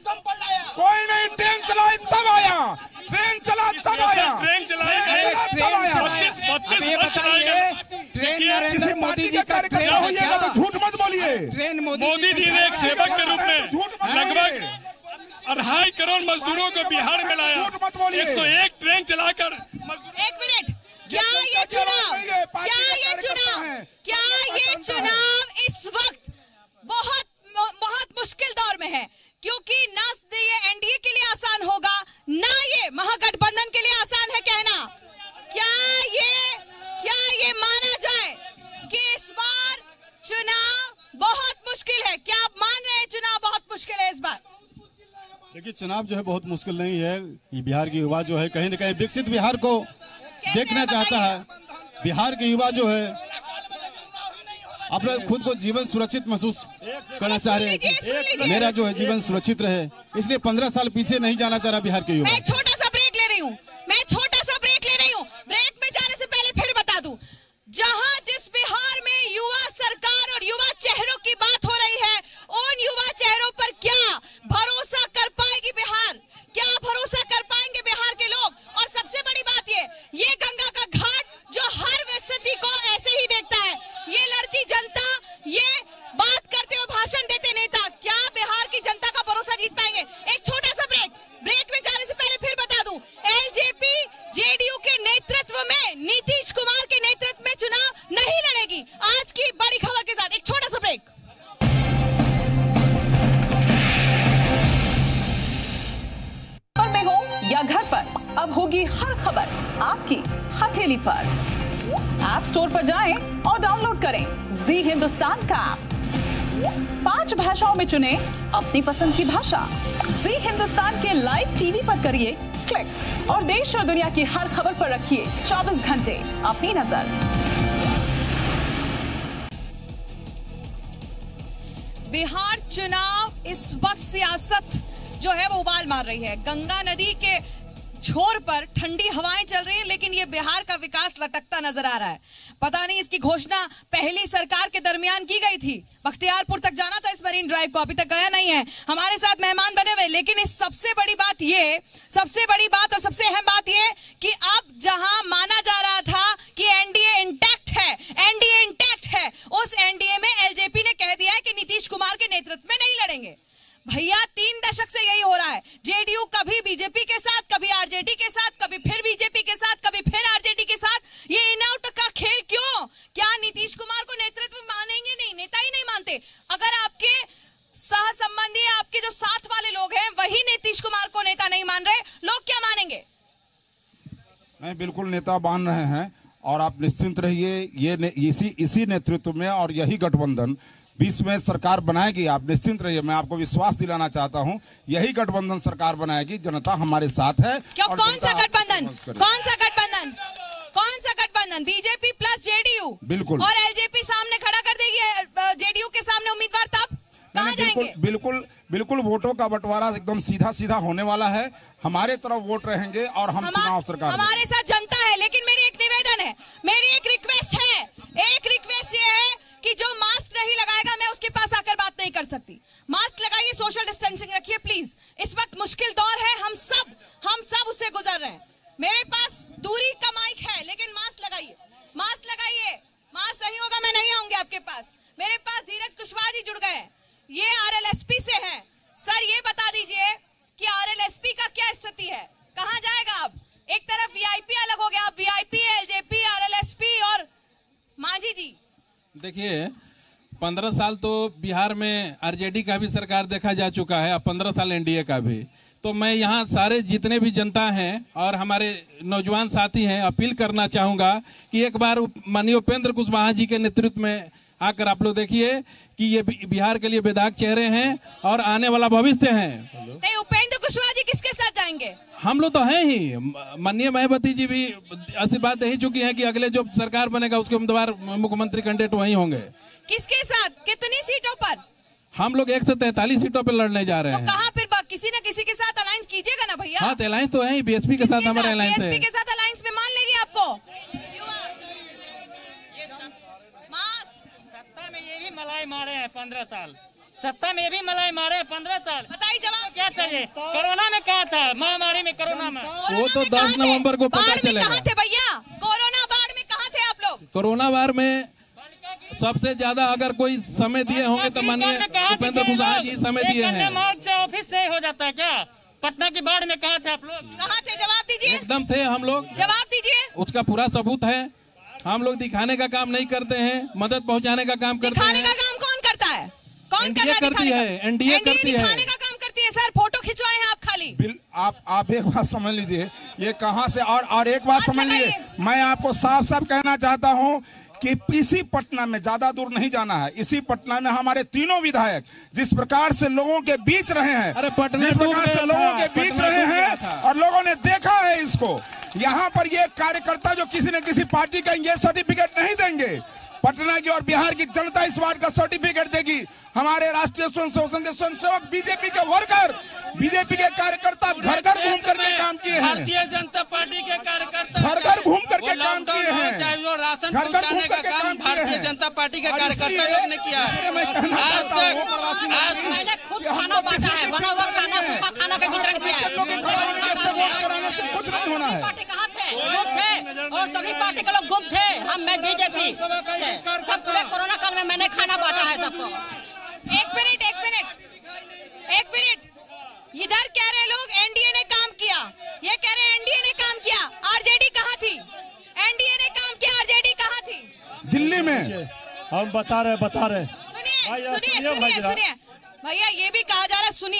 कोई नहीं, ट्रेन चलाई तब आया, ट्रेन चला तब आया, ट्रेन चलाई तब आया। ट्रेन नरेंद्र मोदी जी का ट्रेन होइएगा तो झूठ मत बोलिए। ट्रेन मोदी जी ने एक सेवक के रूप में लगभग अढ़ाई करोड़ मजदूरों को बिहार में लाया। एक सौ एक ट्रेन चलाकर। एक मिनट, क्या ये चुनाव क्या ये चुनाव क्या ये चुनाव इस वक्त बहुत बहुत मुश्किल दौर में है? क्योंकि ना ये एनडीए के लिए आसान होगा, ना ये महागठबंधन के लिए आसान है कहना। क्या ये क्या ये माना जाए कि इस बार चुनाव बहुत मुश्किल है? क्या आप मान रहे हैं चुनाव बहुत मुश्किल है इस बार? देखिए, चुनाव जो है बहुत मुश्किल नहीं है। ये बिहार के युवा जो है कहीं न कहीं विकसित बिहार को देखना चाहता है। बिहार के युवा जो है अपने खुद को जीवन सुरक्षित महसूस करना चाह रहे हैं। मेरा जो है जीवन सुरक्षित रहे, इसलिए पंद्रह साल पीछे नहीं जाना चाह रहा बिहार के युवा। मैं छोटा सा ब्रेक ले रही हूँ मैं छोटा सा ब्रेक ले रही हूँ ब्रेक में जाने से पहले फिर बता दूं, जहां जिस बिहार में युवा सरकार और युवा चेहरों की बात हो रही है, उन युवा चेहरों पर क्या भरोसा कर पाएगी बिहार? क्या भरोसा कर पाएंगे बिहार के लोग? और सबसे बड़ी बात ये ये गंगा का घाट जो हर स्थिति को ऐसे ही देखता है, ये लड़ती जनता, ये बात करते हुए भाषण देते नेता, क्या बिहार की जनता का भरोसा जीत पाएंगे? एक छोटा सा ब्रेक ब्रेक में जाने से पहले या घर पर, अब होगी हर खबर आपकी हथेली पर। ऐप स्टोर पर जाएं और डाउनलोड करें जी हिंदुस्तान का ऐप। पांच भाषाओं में चुनें अपनी पसंद की भाषा। जी हिंदुस्तान के लाइव टीवी पर करिए क्लिक और देश और दुनिया की हर खबर पर रखिए चौबीस घंटे अपनी नजर। बिहार चुनाव इस वक्त सियासत जो है वो उबाल मार रही है। गंगा नदी के छोर पर ठंडी हवाएं चल रही है, लेकिन ये बिहार का विकास लटकता नजर आ रहा है। पता नहीं इसकी घोषणा पहली सरकार के दरमियान की गई थी। बख्तियारपुर तक जाना था इस मरीन ड्राइव को, अभी तक गया नहीं है। हमारे साथ मेहमान बने हुए, लेकिन इस सबसे बड़ी बात ये सबसे बड़ी बात और सबसे अहम बात ये कि अब जहां माना जा रहा था कि एनडीए इंटैक्ट है, एनडीए इंटैक्ट है, उस एनडीए में एलजेपी ने कह दिया है कि नीतीश कुमार के नेतृत्व में नहीं लड़ेंगे। भैया तीन दशक से यही हो रहा है। जेडीयू कभी बीजेपी के साथ, कभी आरजेडी के साथ, कभी फिर बीजेपी के साथ, कभी फिर आरजेडी के साथ। ये इन आउट का खेल क्यों? क्या नीतीश कुमार को नेतृत्व मानेंगे? नहीं, नेता ही नहीं मानते। अगर आपके सह संबंधी, आपके जो साथ वाले लोग हैं, वही नीतीश कुमार को नेता नहीं मान रहे, लोग क्या मानेंगे? नहीं, बिल्कुल नेता मान रहे हैं और आप निश्चिंत रहिए। ये इसी इसी नेतृत्व में और यही गठबंधन बीस में सरकार बनाएगी। आप निश्चिंत रहिए, मैं आपको विश्वास दिलाना चाहता हूं, यही गठबंधन सरकार बनाएगी। जनता हमारे साथ है। क्यों? कौन सा गठबंधन? कौन सा गठबंधन? कौन सा गठबंधन? BJP plus JDU. बिल्कुल। और एलजेपी सामने खड़ा कर देगी जेडीयू के सामने उम्मीदवार, तब कहां जाएंगे? बिल्कुल बिल्कुल बिल्कुल वोटों का बंटवारा एकदम सीधा सीधा होने वाला है। हमारे तरफ वोट रहेंगे और हम चुनाव सरकार। हमारे साथ जनता है, लेकिन मेरी एक निवेदन है, मेरी एक रिक्वेस्ट है, एक रिक्वेस्ट ये है कि जो मास्क नहीं लगाएगा मैं उसके पास आकर बात नहीं कर सकती। मास्क लगाइए, सोशल डिस्टेंसिंग रखिए प्लीज। इस वक्त मुश्किल दौर है, हम सब हम सब उससे गुजर रहे हैं। मेरे पास दूरी का माइक है, लेकिन मास्क लगाइए, मास्क लगाइए। मास्क नहीं होगा मैं नहीं आऊंगी आपके पास। मेरे पास धीरज कुशवाहा जी जुड़ गए हैं, ये आरएलएसपी से हैं। सर ये बता दीजिए कि आरएलएसपी का क्या स्थिति है, कहां जाएगा अब? एक तरफ वीआईपी अलग हो गया, अब वीआईपी, एलजेपी, आरएलएसपी और मांझी जी। देखिए, पंद्रह साल तो बिहार में आरजेडी का भी सरकार देखा जा चुका है, अब पंद्रह साल एनडीए का भी। तो मैं यहाँ सारे जितने भी जनता हैं और हमारे नौजवान साथी हैं, अपील करना चाहूँगा कि एक बार माननीय उपेंद्र कुशवाहा जी के नेतृत्व में आकर आप लोग देखिए कि ये बिहार के लिए बेदाग चेहरे हैं और आने वाला भविष्य है। नहीं, उपेंद्र कुशवाहा जी किसके साथ जाएंगे? हम लोग तो हैं ही। माननीय मायावती जी भी आशीर्वाद दे ही चुकी हैं कि अगले जो सरकार बनेगा उसके उम्मीदवार मुख्यमंत्री कैंडिडेट वही होंगे। किसके साथ, कितनी सीटों पर? हम लोग एक सौ तैतालीस सीटों पर लड़ने जा रहे तो हैं। कहाँ फिर किसी न किसी के साथ अलायंस कीजिएगा ना भैया। हाँ, तो अलायंस तो है ही, बीएसपी के साथ हमारा अलायंस है। बीएसपी के साथ अलायंस में मान लेगी आपको? सत्ता में ये भी मलाई मारे हैं पंद्रह साल, सत्ता में ये भी मलाई मारे हैं पंद्रह साल। बताइए जवाब क्या चाहिए? कोरोना में कहा था, महामारी में, कोरोना में वो तो दस नवंबर को पता चलेगा। कहाँ थे भैया? कोरोना बाढ़ में कहाँ थे आप लोग? कोरोना बाढ़ में सबसे ज्यादा अगर कोई समय दिए होंगे तो माननीय उपेंद्र कुशवाहा जी समय दिए हैं। से ऑफिस से हो जाता है क्या? पटना की बाढ़ में कहाँ थे आप लोग? कहाँ थे? जवाब दीजिए। एकदम थे हम लोग। जवाब दीजिए। उसका पूरा सबूत है। हम लोग दिखाने का काम नहीं करते हैं, मदद पहुंचाने का काम करते हैं। दिखाने का काम कौन करता है? कौन एनडीए करती है, एनडीए करती है। दिखाने का काम करती है। सर फोटो खिंचवाए हैं आप खाली। आप आप एक बात समझ लीजिए, ये कहां से और और एक बात समझ लीजिए, मैं आपको साफ साफ कहना चाहता हूं कि इसी पटना में, ज्यादा दूर नहीं जाना है, इसी पटना में हमारे तीनों विधायक जिस प्रकार से लोगों के बीच रहे हैं, अरे पटना जिस प्रकार से लोगों के बीच रहे हैं और लोगों ने देखा है इसको, यहाँ पर ये कार्यकर्ता जो किसी न किसी पार्टी का ये सर्टिफिकेट नहीं देंगे, पटना की और बिहार की जनता इस बात का सर्टिफिकेट देगी। हमारे राष्ट्रीय स्वयं सेवक के स्वयंसेवक, बीजेपी के वर्कर, बीजेपी के कार्यकर्ता घर घर घूम करके काम किए हैं। भारतीय जनता पार्टी के कार्यकर्ता घर घर घूम करके काम किए हैं। चाहे वो राशन पहुंचाने का काम भारतीय जनता पार्टी के कार्यकर्ता लोग ने किया है। आज तक आज मैंने खुद खाना बांटा है, बना हुआ खाना, सूखा खाना का वितरण किया है। कुछ नहीं होना है। पार्टी कहाँ थे? गुम थे और सभी पार्टी के लोग गुम थे। हम मैं बीजेपी से सब पूरे कोरोना काल में मैंने खाना बांटा है सबको। एक मिनट एक मिनट एक मिनट इधर कह रहे लोग एनडीए ने काम किया, ये कह रहे एनडीए ने काम किया। आरजेडी कहाँ थी? एनडीए ने काम किया, आरजेडी कहाँ थी? दिल्ली में। हम बता रहे बता रहे सुनिए सुनिए सुनिए सुनिए भैया, ये भी कहा जा रहा है, सुनिएगा,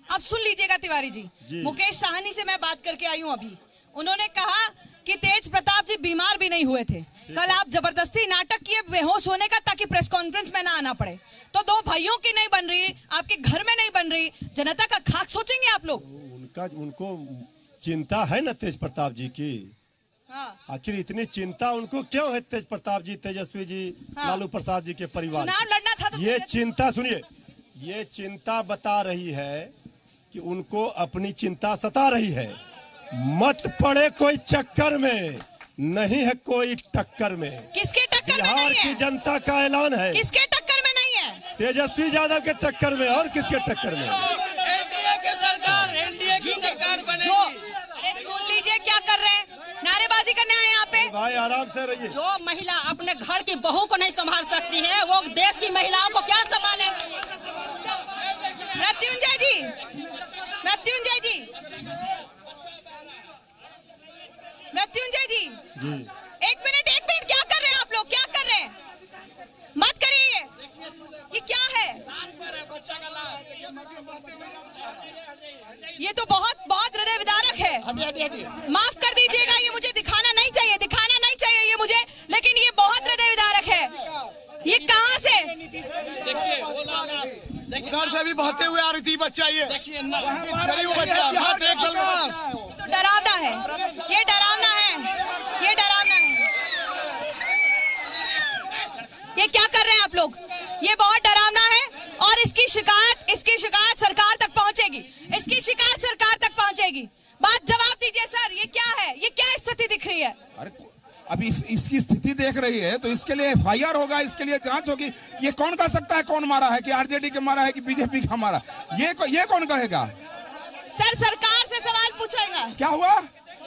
अब सुन लीजिएगा तिवारी जी, जी। मुकेश साहनी से मैं बात करके आई हूँ अभी। उन्होंने कहा कि तेज प्रताप जी बीमार भी नहीं हुए थे। कल आप जबरदस्ती नाटक किए बेहोश होने का ताकि प्रेस कॉन्फ्रेंस में ना आना पड़े। तो दो भाइयों की नहीं बन रही, आपके घर में नहीं बन रही, जनता का खाक सोचेंगे आप लोग? उनका उनको चिंता है ना तेज प्रताप जी की। हाँ। आखिर इतनी चिंता उनको क्यों है तेज प्रताप जी, तेजस्वी जी, हाँ। लालू प्रसाद जी के परिवार चुनाव लड़ना था तो ये चिंता सुनिए, ये चिंता बता रही है कि उनको अपनी चिंता सता रही है। मत पड़े कोई चक्कर में, नहीं है कोई टक्कर में। किसके टक्कर में बिहार नहीं है? की जनता का ऐलान है। किसके टक्कर में नहीं है? तेजस्वी यादव के टक्कर में। और किसके टक्कर में? एनडीए की सरकार, एनडीए की सरकार बनेगी। अरे सुन लीजिए क्या कर रहे हैं, नारेबाजी करने आए यहाँ पे। भाई आराम से रहिए। जो महिला अपने घर की बहू को नहीं संभाल सकती है, वो देश की महिलाओं को क्या संभालेंगे? मृत्युंजय जी, मृत्युंजय जी, मृत्युंजय जी, जी। एक मिनट एक मिनट, क्या कर रहे हैं आप लोग? क्या कर रहे हैं? मत करिए ये ये क्या है? ये तो बहुत बहुत हृदय विदारक है। माफ कर दीजिएगा, ये मुझे दिखाना नहीं चाहिए, दिखाना नहीं चाहिए ये मुझे, लेकिन ये बहुत हृदय विदारक है। ये कहाँ से? उधर से भी बहते हुए आ रही थी बच्चा, ये सड़ी हुई बच्चा, बहुत एक साल का। तो डरावना है, ये डरावना है, ये डरावना है। ये क्या कर रहे हैं आप लोग? ये बहुत डरावना है और इसकी शिकायत इसकी शिकायत सरकार तक पहुंचेगी, इसकी शिकायत सरकार तक पहुंचेगी। बात जवाब दीजिए सर, ये क्या है? ये क्या स्थिति दिख रही है? अरे अभी इस, इसकी स्थिति देख रही है तो इसके लिए एफ आई आर होगा, इसके लिए जांच होगी। ये कौन कह सकता है कौन मारा है, कि आरजेडी के मारा है कि बीजेपी का मारा? ये ये कौन कहेगा? सर सरकार से सवाल पूछेगा। क्या हुआ?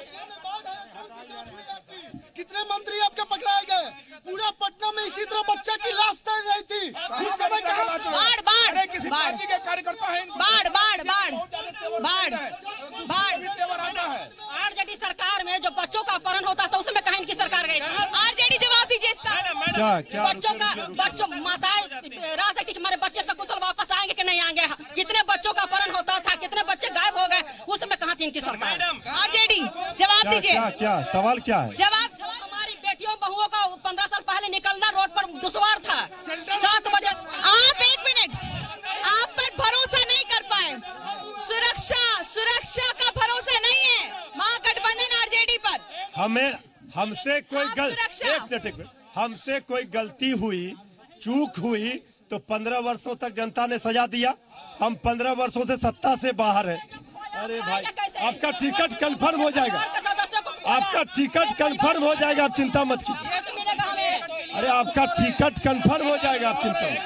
कितने मंत्री आपके पकड़ाए गए? पूरा पटना में इसी तरह बच्चा की लाश तैर रही थी उस समय। बाढ़ बाढ़ किसी बाढ़ पार्टी के कार्यकर्ता है, बाढ़ बाढ़ बाढ़ बाढ़ बाढ़ आरजेडी सरकार में जो बच्चों का अपहरण होता था उसमें कहीं की सरकार गई? आरजेडी जवाब दीजिए इसका। क्या क्या बच्चों का बच्चों माताएं राह देखती कि हमारे बच्चे सकुशल वापस आएंगे कि नहीं आएंगे। कितने बच्चों का अपहरण होता था, कितने बच्चे गायब हो गए, उस समय कहाँ थी इनकी सरकार? आरजेडी जवाब दीजिए। क्या क्या सवाल क्या है? जवाब। हमारी बेटियों बहुओं का पंद्रह साल पहले निकलना रोड पर दुश्वार था। सात बजे आप एक मिनट, आप पर भरोसा नहीं कर पाए। सुरक्षा सुरक्षा का भरोसा नहीं है महागठबंधन आरजेडी पर। हमें हमसे कोई आप गल सुरक्षा। एक मिनट एक मिनट हमसे कोई गलती हुई, चूक हुई तो पंद्रह वर्षों तक जनता ने सजा दिया। हम पंद्रह वर्षों से सत्ता से बाहर है। अरे भाई आपका टिकट कंफर्म हो जाएगा, आपका टिकट कंफर्म हो जाएगा, आप चिंता मत कीजिए। अरे आपका टिकट कंफर्म हो जाएगा, आप चिंता मत।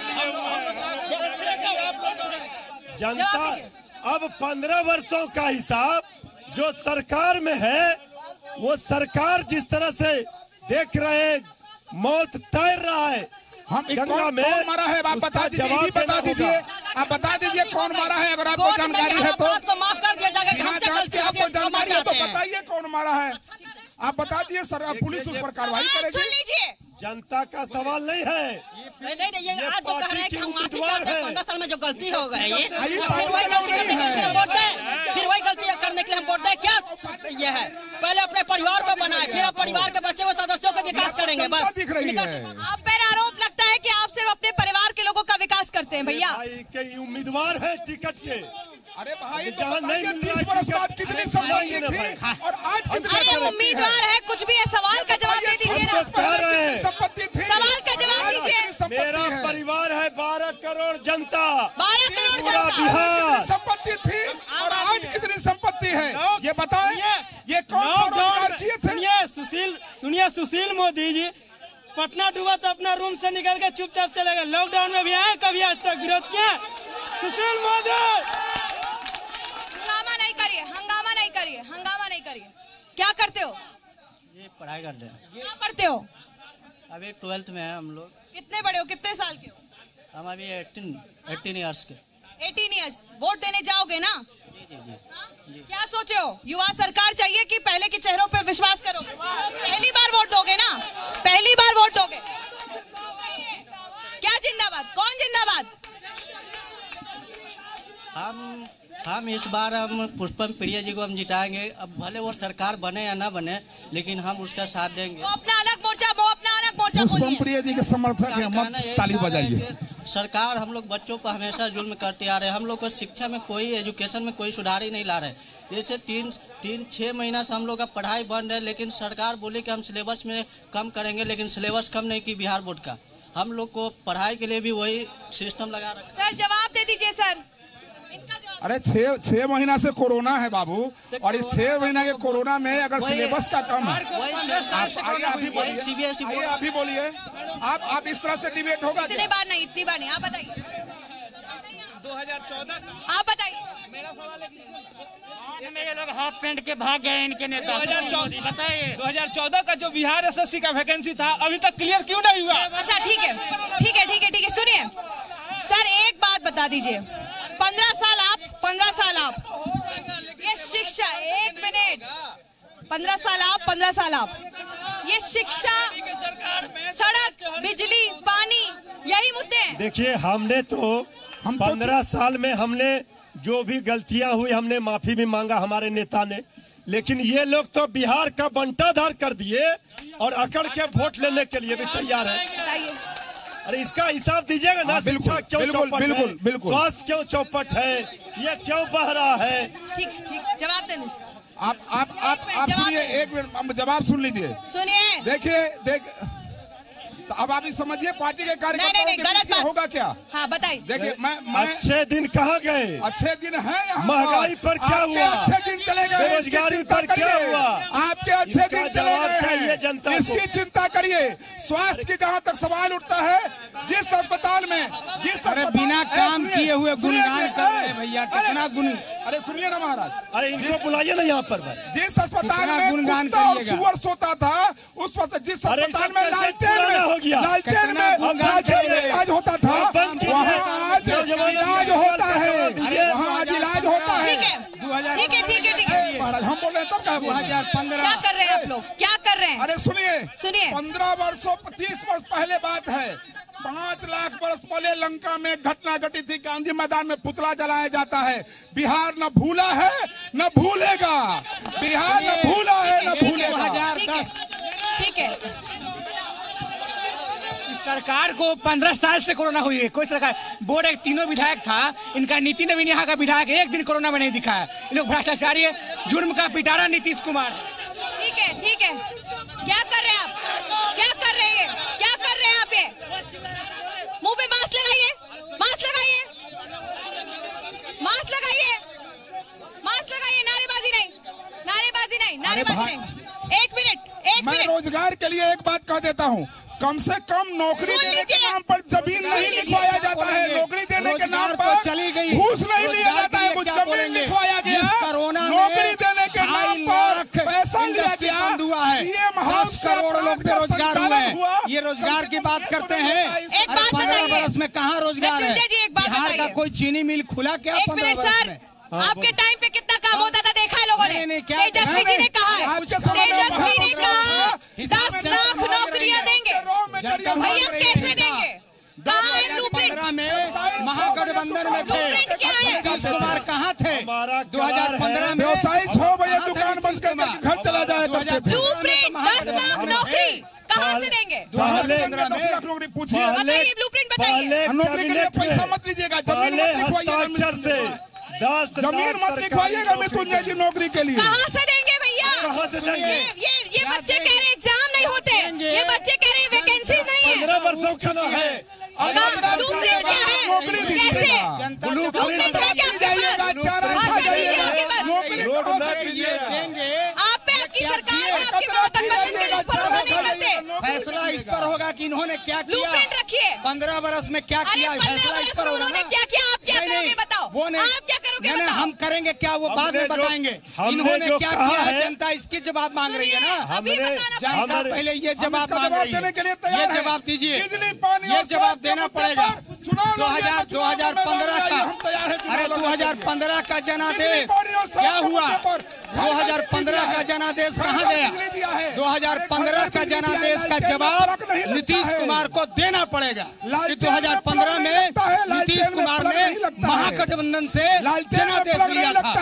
जनता अब पंद्रह वर्षों का हिसाब जो सरकार में है, वो सरकार जिस तरह से देख रहे मौत तैर रहा है हम गंगा कौन, में, कौन मारा है? आप बता दीजिए, जवाब ये बता देना दीजिए, होगा। आप बता दीजिए कौन मारा है, अगर आपको जानकारी है तो। तो माफ कर दिया जाएगा कि बिना हमसे जांच गलती के हो गई, आपको क्षमा जानकारी है तो चाहते हैं। बताइए कौन मारा है। आप बता दिए सर, पुलिस उस पर कार्रवाई सुन करेगी। लीजिए, जनता का सवाल नहीं है। नहीं नहीं नहीं, ये ये आज जो कह रहे हैं कि पार्टी हम की माफी उम्मीदवार चाहते हैं, है। पंद्रह साल में जो गलती हो गई ये, आइए, फिर वही गलती करने के लिए फिर हम वोट दें, फिर वही गलती करने के लिए हम वोट दें। क्या ये है? पहले अपने परिवार को बनाए, फिर आप परिवार के बच्चे व सदस्यों का विकास करेंगे। बस दिख रही है। आप पर आरोप लगता है कि आप सिर्फ अपने परिवार के लोगों का विकास करते हैं भैया। भाई के उम्मीदवार है टिकट के। अरे भाई तो जहाँ नहीं बताइए, मिल रहा है तीस बरस बाद टिकट, कितनी नहीं संपत्ति मिलेंगे ना थी भाई। और आज कितनी अरे संपत्ति उम्मीदवार है, कुछ भी है, सवाल का जवाब दे दीजिए ना। हम तो कह रहे हैं, संपत्ति थी, सवाल का जवाब दीजिए। मेरा परिवार है बारह करोड़ जनता, बारह करोड़ पूरा जनता। बिहार। संपत्ति थी और आज कितनी संपत्ति है ये बताएं। ये कौन रोजगार किए थे? सुनिए सुशील सुनिए सुशील मोदी जी पटना डूबा तो अपना रूम से निकल के चुपचाप चले गए। लॉकडाउन में भी आए, कभी आज तक विरोध किया? सुशील मोदी हंगामा नहीं करिए, हंगामा नहीं करिए, हंगामा नहीं करिए। क्या करते हो? ये पढ़ाई करते हैं। क्या पढ़ते हो? अभी ट्वेल्थ में है हम लोग। कितने बड़े हो, कितने साल के हो? हम अभी एटीन एटीन ईयर्स के। अठारह इयर्स। वोट देने जाओगे ना? जी जी जी। क्या सोचे हो? युवा सरकार चाहिए कि पहले के चेहरों पर विश्वास करोगे? पहली बार वोट दोगे ना? पहली बार वोट दोगे? क्या जिंदाबाद? कौन जिंदाबाद? हम हम इस बार हम पुष्पम प्रिय जी को हम जिताएंगे। अब भले वो सरकार बने या ना बने, लेकिन हम उसका साथ देंगे। वो अपना अलग मोर्चा वो अपना अलग मोर्चा पुष्पम प्रिय जी के समर्थक हैं, मत ताली बजाइए। सरकार हम लोग बच्चों पर हमेशा जुल्म करते आ रहे हैं। हम लोग को शिक्षा में कोई, एजुकेशन में कोई सुधार ही नहीं ला रहे। जैसे तीन तीन छः महीना से हम लोग का पढ़ाई बंद है, लेकिन सरकार बोली कि हम सिलेबस में कम करेंगे, लेकिन सिलेबस कम नहीं की बिहार बोर्ड का। हम लोग को पढ़ाई के लिए भी वही सिस्टम लगा रखा है। सर जवाब दे दीजिए सर। अरे छह छह महीना से कोरोना है बाबू, और इस छह महीना के कोरोना में अगर सिलेबस का कम है, आइए अभी बोलिए, सीबीएसई आइए अभी बोलिए। आप आप इस तरह से डिबेट होगा? इतनी बार नहीं, इतनी बार नहीं। आप बताइए दो हज़ार चौदह आप बताइए। मेरा सवाल है, मेरे लोग हाफ पेंट के भाग गए इनके नेता। दो हज़ार चौदह बताइए दो हज़ार चौदह का जो बिहार एसएससी का वैकेंसी था अभी तक क्लियर क्यों नहीं हुआ? अच्छा ठीक है ठीक है ठीक है ठीक है सुनिए सर, एक बात बता दीजिए। पंद्रह साल आप पंद्रह साल आप ये शिक्षा, एक मिनट, पंद्रह साल आप पंद्रह साल आप ये शिक्षा, सड़क, बिजली, पानी, यही मुद्दे हैं। देखिए हमने तो पंद्रह साल में हमने जो भी गलतियां हुई हमने माफी भी मांगा हमारे नेता ने, लेकिन ये लोग तो बिहार का बंटाधार कर दिए और अकड़ के वोट लेने के लिए भी तैयार है। अरे इसका हिसाब दीजिएगा ना, शिक्षा क्यों चौपट है, स्वास्थ्य क्यों चौपट है, ये क्यों बह रहा है? ठीक ठीक जवाब देने। आप आप आप आप सुनिए, एक मिनट जवाब सुन लीजिए। सुनिए देखिए देख तो अब आप समझिए पार्टी के कार्यकर्ताओं के बीच में होगा क्या? हाँ बताइए। देखिए मैं मैं अच्छे दिन कहाँ गए? अच्छे दिन है यहाँ। महंगाई पर क्या हुआ? अच्छे दिन चले गए। बेरोजगारी पर क्या हुआ? आपके अच्छे दिन चले गए हैं, जनता इसकी चिंता करिए। स्वास्थ्य की जहाँ तक सवाल उठता है, जिस अस्पताल में जिस बिना काम किए हुए गुणगान कर रहे हैं भैया, कितना गुण। अरे सुनिए ना महाराज, अरे इनको बुलाइए ना यहाँ पर। जिस अस्पताल में कुत्ता और सुअर सोता था, उस जिस अस्पताल में लालटेन में लालटेन में लालटेन में इलाज होता था, वहाँ आज इलाज होता है, वहाँ आज इलाज होता है। ठीक है ठीक है ठीक है ठीक है महाराज हम बोल रहे हैं तब क्या दो हजार पंद्रह क्या कर रहे हैं आप लोग, क्या कर रहे हैं? अरे सुनिए सुनिए पंद्रह वर्षों तीस वर्ष पहले बात है, पांच लाख वर्ष पहले लंका में घटना घटी थी। गांधी मैदान में पुतला जलाया जाता है। बिहार न भूला है न भूलेगा, बिहार न भूला है न भूलेगा। ठीक है सरकार को पंद्रह साल से कोरोना हुई है, कोई सरकार बोर्ड एक तीनों विधायक था, इनका नीति नवीन यहाँ का विधायक एक दिन कोरोना में नहीं दिखा है। ये लोग भ्रष्टाचारी है, जुर्म का पिटारा नीतीश कुमार। ठीक है ठीक है क्या कर रहे हैं आप, क्या कर रहे हैं, क्या कर रहे हैं आप? ये मुंह पे मास्क लगाइए, मास्क लगाइए, मास्क लगाइए, मास्क लगाइए। नारेबाजी नहीं, नारेबाजी नहीं, नारेबाजी नहीं। एक मिनट एक मैं मिनट रोजगार के लिए एक बात कह देता हूँ, कम से कम नौकरी देने के नाम पर जमीन नहीं लिखवाया जाता है। नौकरी देने के नाम पर घूस नहीं लिया जाता है, कुछ जमीन लिखवाया गया। नौकरी देने के नाम पर पैसा लिया गया। सीएम हाउस करोड़ लोग बेरोजगार हुए। ये रोजगार की बात करते हैं। एक बात बताइए, पंद्रह वर्ष में कहाँ रोजगार है? बिहार का कोई चीनी मिल खुला क्या पंद्रह वर्ष में? आपके टाइम पे कितना काम होता था देखा है लोगों ने। तेजस्वी जी ने कहा है, तेजस्वी ने कहा दस लाख नौकरियां देंगे। भैया कैसे देंगे? कहाँ है ब्लूप्रिंट? महागठबंधन में थे, नीतीश कुमार कहाँ थे? दो हजार पंद्रह में व्यवसायी छह बजे दुकान बंद करके घर चला जाए। ब्लूप्रिंट दस लाख नौकरी कहाँ से देंगे? दस लाख नौकरी पूछिए, बताइए ब्लूप्रिंट बताइए। नौकरी के लिए पैसा मत लीजिएगा, जमीन मत लिखवाइएगा, दस जमीन मत लिखवाइएगा मृत्युंजय जी नौकरी के लिए। कहाँ से देंगे भैया? कहाँ से देंगे? ये ये बच्चे कह रहे एग्जाम नहीं होते, ये बच्चे कह रहे वैकेंसी नहीं है। पंद्रह वर्षों का है, ब्लूप्रिंट क्या है? नौकरी कैसे ब्लूप्रिंट है क्या आप पे? आपकी सरकार में आपके महागठबंधन के लोग भरोसा नहीं करते। फैसला इस पर होगा कि इन्होंने क्या किया। ब्लूप्रिंट रखिए, पंद्रह वर्ष में क्या किया, फैसला इस पर होगा। उन्होंने क्या किया, आप क्या करोगे बताओ? वो नहीं, आप क्या करोगे बताओ? हम करेंगे क्या वो बाद में बताएंगे। इन्होंने क्या किया है, जनता इसकी जवाब मांग रही है ना। जनता पहले ये जवाब मांग रही है, ये जवाब दीजिए, ये जवाब देना पड़ेगा। दो हजार दो हजार पंद्रह का अरे दो हजार पंद्रह का जनादेश क्या हुआ? दो हजार पंद्रह का जनादेश कहाँ गया? दो हजार पंद्रह का जनादेश का जवाब नीतीश कुमार को देना पड़ेगा। दो हजार पंद्रह में नीतीश कुमार ने महागठबंधन से जनादेश लिया था।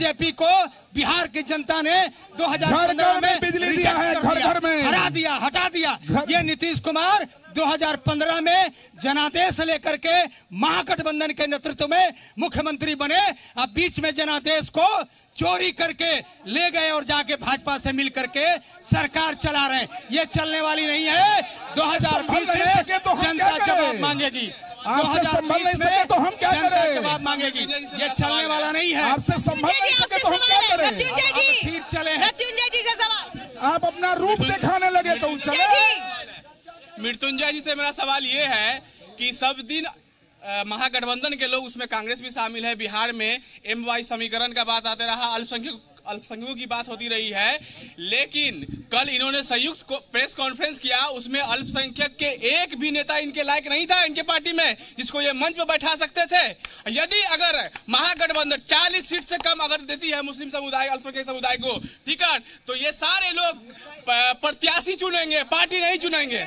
बीजेपी को बिहार की जनता ने दो हजार पंद्रह में बिजली दिया है, घर घर में हरा दिया, हटा दिया। ये नीतीश कुमार दो हजार पंद्रह में जनादेश लेकर के महागठबंधन के नेतृत्व में मुख्यमंत्री बने। अब बीच में जनादेश को चोरी करके ले गए और जाके भाजपा से मिल करके सरकार चला रहे हैं। ये चलने वाली नहीं है। दो हजार बीस में तो जनता जवाब मांगेगी। आपसे संभल नहीं सके तो हम क्या करें? जवाब मांगेगी। ये चलने वाला नहीं है। आपसे संभल नहीं सके तो हम क्या करें? फिर चले मृत्युंजय जी से सवाल। आप अपना रूप दिखाने लगे तो चले। मृत्युंजय जी से मेरा सवाल ये है कि सब दिन महागठबंधन के लोग, उसमें कांग्रेस भी शामिल है, बिहार में एम वाई समीकरण का बात आते रहा, अल्पसंख्यक अल्पसंख्यकों की बात होती रही है, लेकिन कल इन्होंने संयुक्त प्रेस कॉन्फ्रेंस किया, उसमें अल्पसंख्यक के एक भी नेता इनके लायक नहीं था इनके पार्टी में, जिसको ये मंच पर बैठा सकते थे। यदि अगर महागठबंधन चालीस सीट से कम अगर देती है मुस्लिम समुदाय, अल्पसंख्यक समुदाय को टिकट, तो ये सारे लोग प्रत्याशी चुनेंगे, पार्टी नहीं चुनेंगे।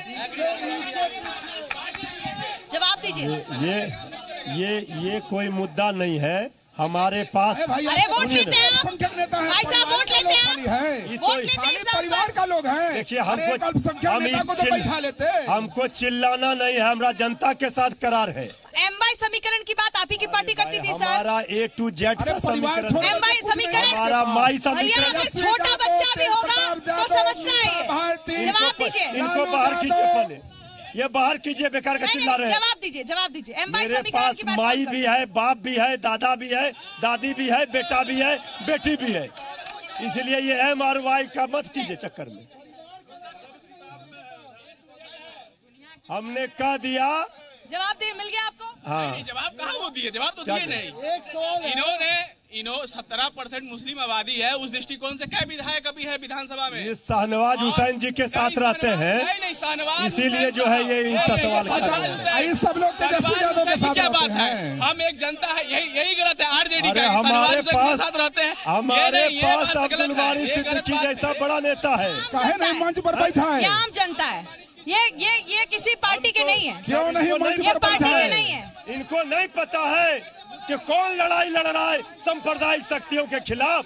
जवाब दीजिए। ये ये ये कोई मुद्दा नहीं है हमारे पास। अरे वोट लेते हैं आप, भाई साहब वोट लेते हैं, वोट लेते हैं, परिवार का लोग हैं। देखिए हमको हम हमको चिल्लाना नहीं है, हमारा जनता के साथ करार है। एम वाई समीकरण की बात आप ही की पार्टी करती थी सर। हमारा ए टू जेड का समीकरण, एम वाई समीकरण, हमारा माई समीकरण। अगर छोटा बच्चा भी होगा तो समझना है। जवाब दीजिए। इनको बाहर कीजिए, पहले ये बाहर कीजिए, बेकार का चिल्ला रहे हैं। जवाब दीजिए, जवाब दीजिए। एम वाई मेरे समीकरण पास की बात माई भी है, बाप भी है, दादा भी है, दादी भी है, बेटा भी है, बेटी भी है, इसलिए ये एम आर वाई का मत कीजिए चक्कर में। हमने कह दिया। जवाब दे मिल गया आपको? हाँ। जवाब कहाँ वो दिए? जवाब तो दिए नहीं। इन्होंने इन्हों सत्रह परसेंट मुस्लिम आबादी है, उस दृष्टिकोण से क्या विधायक अभी है विधानसभा में? ये शाहनवाज हुसैन जी के साथ रहते हैं, इसीलिए जो है ये सवाल सब लोग तेजस्वी यादव के साथ क्या बात है? हम एक जनता है, यही यही गलत है। आरजेडी का हमारे पास साथ रहते हैं, हमारे पास अब्दुल बारी सिद्दीकी जैसा बड़ा नेता है, काहे नहीं मंच पर बैठा है? ये आम जनता है, ये ये ये किसी पार्टी के नहीं है। क्यों नहीं मंच ये पर पार्टी बैठा के है? नहीं है। इनको नहीं पता है कि कौन लड़ाई लड़ रहा है सांप्रदायिक शक्तियों के खिलाफ,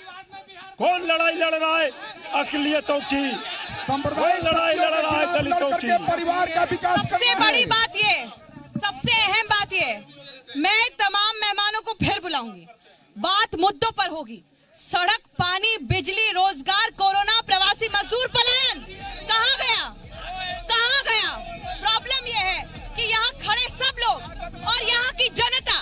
कौन लड़ाई लड़ रहा है अकलियतों की, सांप्रदायिक लड़ाई लड़ रहा है दलितों की, परिवार का विकास करना है। सबसे बड़ी बात ये, सबसे अहम बात ये, मैं तमाम मेहमानों को फिर बुलाऊंगी, बात मुद्दों पर होगी। सड़क, पानी, बिजली, रोजगार, कोरोना, प्रवासी मजदूर पलायन, कहाँ गया, कहाँ गया? प्रॉब्लम ये है कि यहाँ खड़े सब लोग और यहाँ की जनता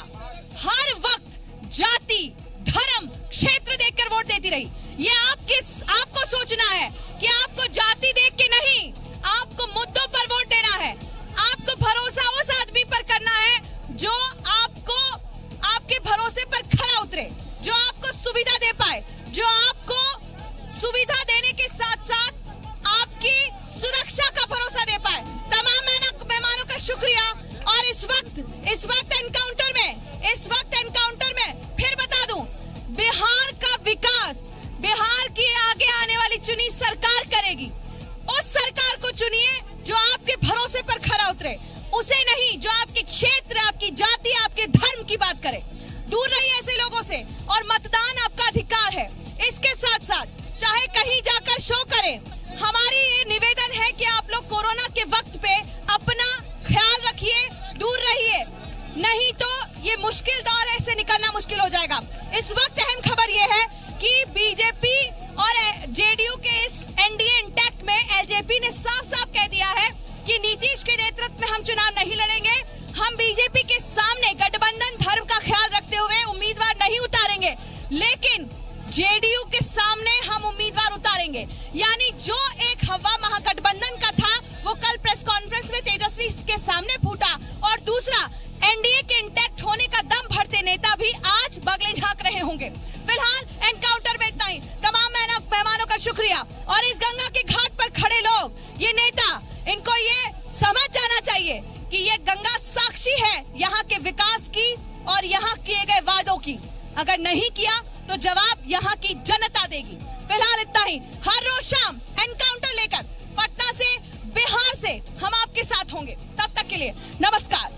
हर वक्त जाति, धर्म, क्षेत्र देखकर वोट देती रही। ये आपके आपको सोचना है कि आपको जाति देख के नहीं, आपको मुद्दों पर वोट देना है। आपको भरोसा उस आदमी पर करना है जो आपको आपके भरोसे पर खरा उतरे, जो आपको सुविधा दे पाए, जो आपको सुविधा देने के साथ साथ आपकी सुरक्षा का भरोसा दे पाए। तमाम मेहमानों का शुक्रिया। और इस वक्त इस वक्त एनकाउंटर में इस वक्त एनकाउंटर में फिर बता दूं, बिहार का विकास बिहार की आगे आने वाली चुनी सरकार करेगी। उस सरकार को चुनिए जो आपके भरोसे पर खरा उतरे, उसे नहीं जो आपके क्षेत्र, आपकी जाति, आपके धर्म की बात करे। दूर रहिए ऐसे लोगों से, और मतदान आपका अधिकार है। इसके साथ साथ चाहे कहीं जाकर शो करें, हमारी ये निवेदन है कि आप लोग कोरोना के वक्त पे अपना ख्याल रखिए, दूर रहिए, नहीं तो ये मुश्किल दौर है, इससे निकलना मुश्किल हो जाएगा। इस वक्त अहम खबर ये है कि बीजेपी और जेडीयू के इस एनडीए इंटैक्ट में एलजेपी ने साफ साफ कह दिया है कि नीतीश के नेतृत्व में हम चुनाव नहीं लड़ेंगे। हम बीजेपी के सामने गठबंधन धर्म का ख्याल रखते हुए उम्मीदवार नहीं उतारेंगे, लेकिन जेडीयू के सामने हम उम्मीदवार उतारेंगे। यानी जो एक हवा महागठबंधन का था वो कल प्रेस कॉन्फ्रेंस में तेजस्वी के सामने फूटा, और दूसरा एनडीए के इंटैक्ट होने का दम भरते नेता भी आज बगले झांक रहे होंगे। फिलहाल एनकाउंटर में इतना ही। तमाम मेहमानों का शुक्रिया। और इस गंगा के घाट पर खड़े लोग, ये नेता, इनको ये समझ जाना चाहिए कि ये गंगा साक्षी है यहाँ के विकास की और यहाँ किए गए वादों की। अगर नहीं किया तो जवाब यहाँ की जनता देगी। फिलहाल इतना ही। हर रोज शाम एनकाउंटर लेकर पटना से, बिहार से हम आपके साथ होंगे। तब तक के लिए नमस्कार।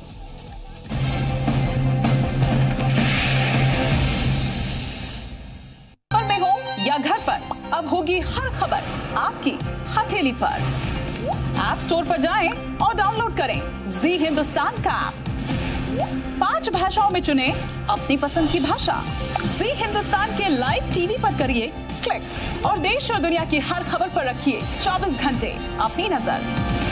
हथेली पर। ऐप स्टोर पर जाएं और डाउनलोड करें जी हिंदुस्तान का ऐप। पांच भाषाओं में चुने अपनी पसंद की भाषा। जी हिंदुस्तान के लाइव टीवी पर करिए क्लिक और देश और दुनिया की हर खबर पर रखिए चौबीस घंटे अपनी नजर।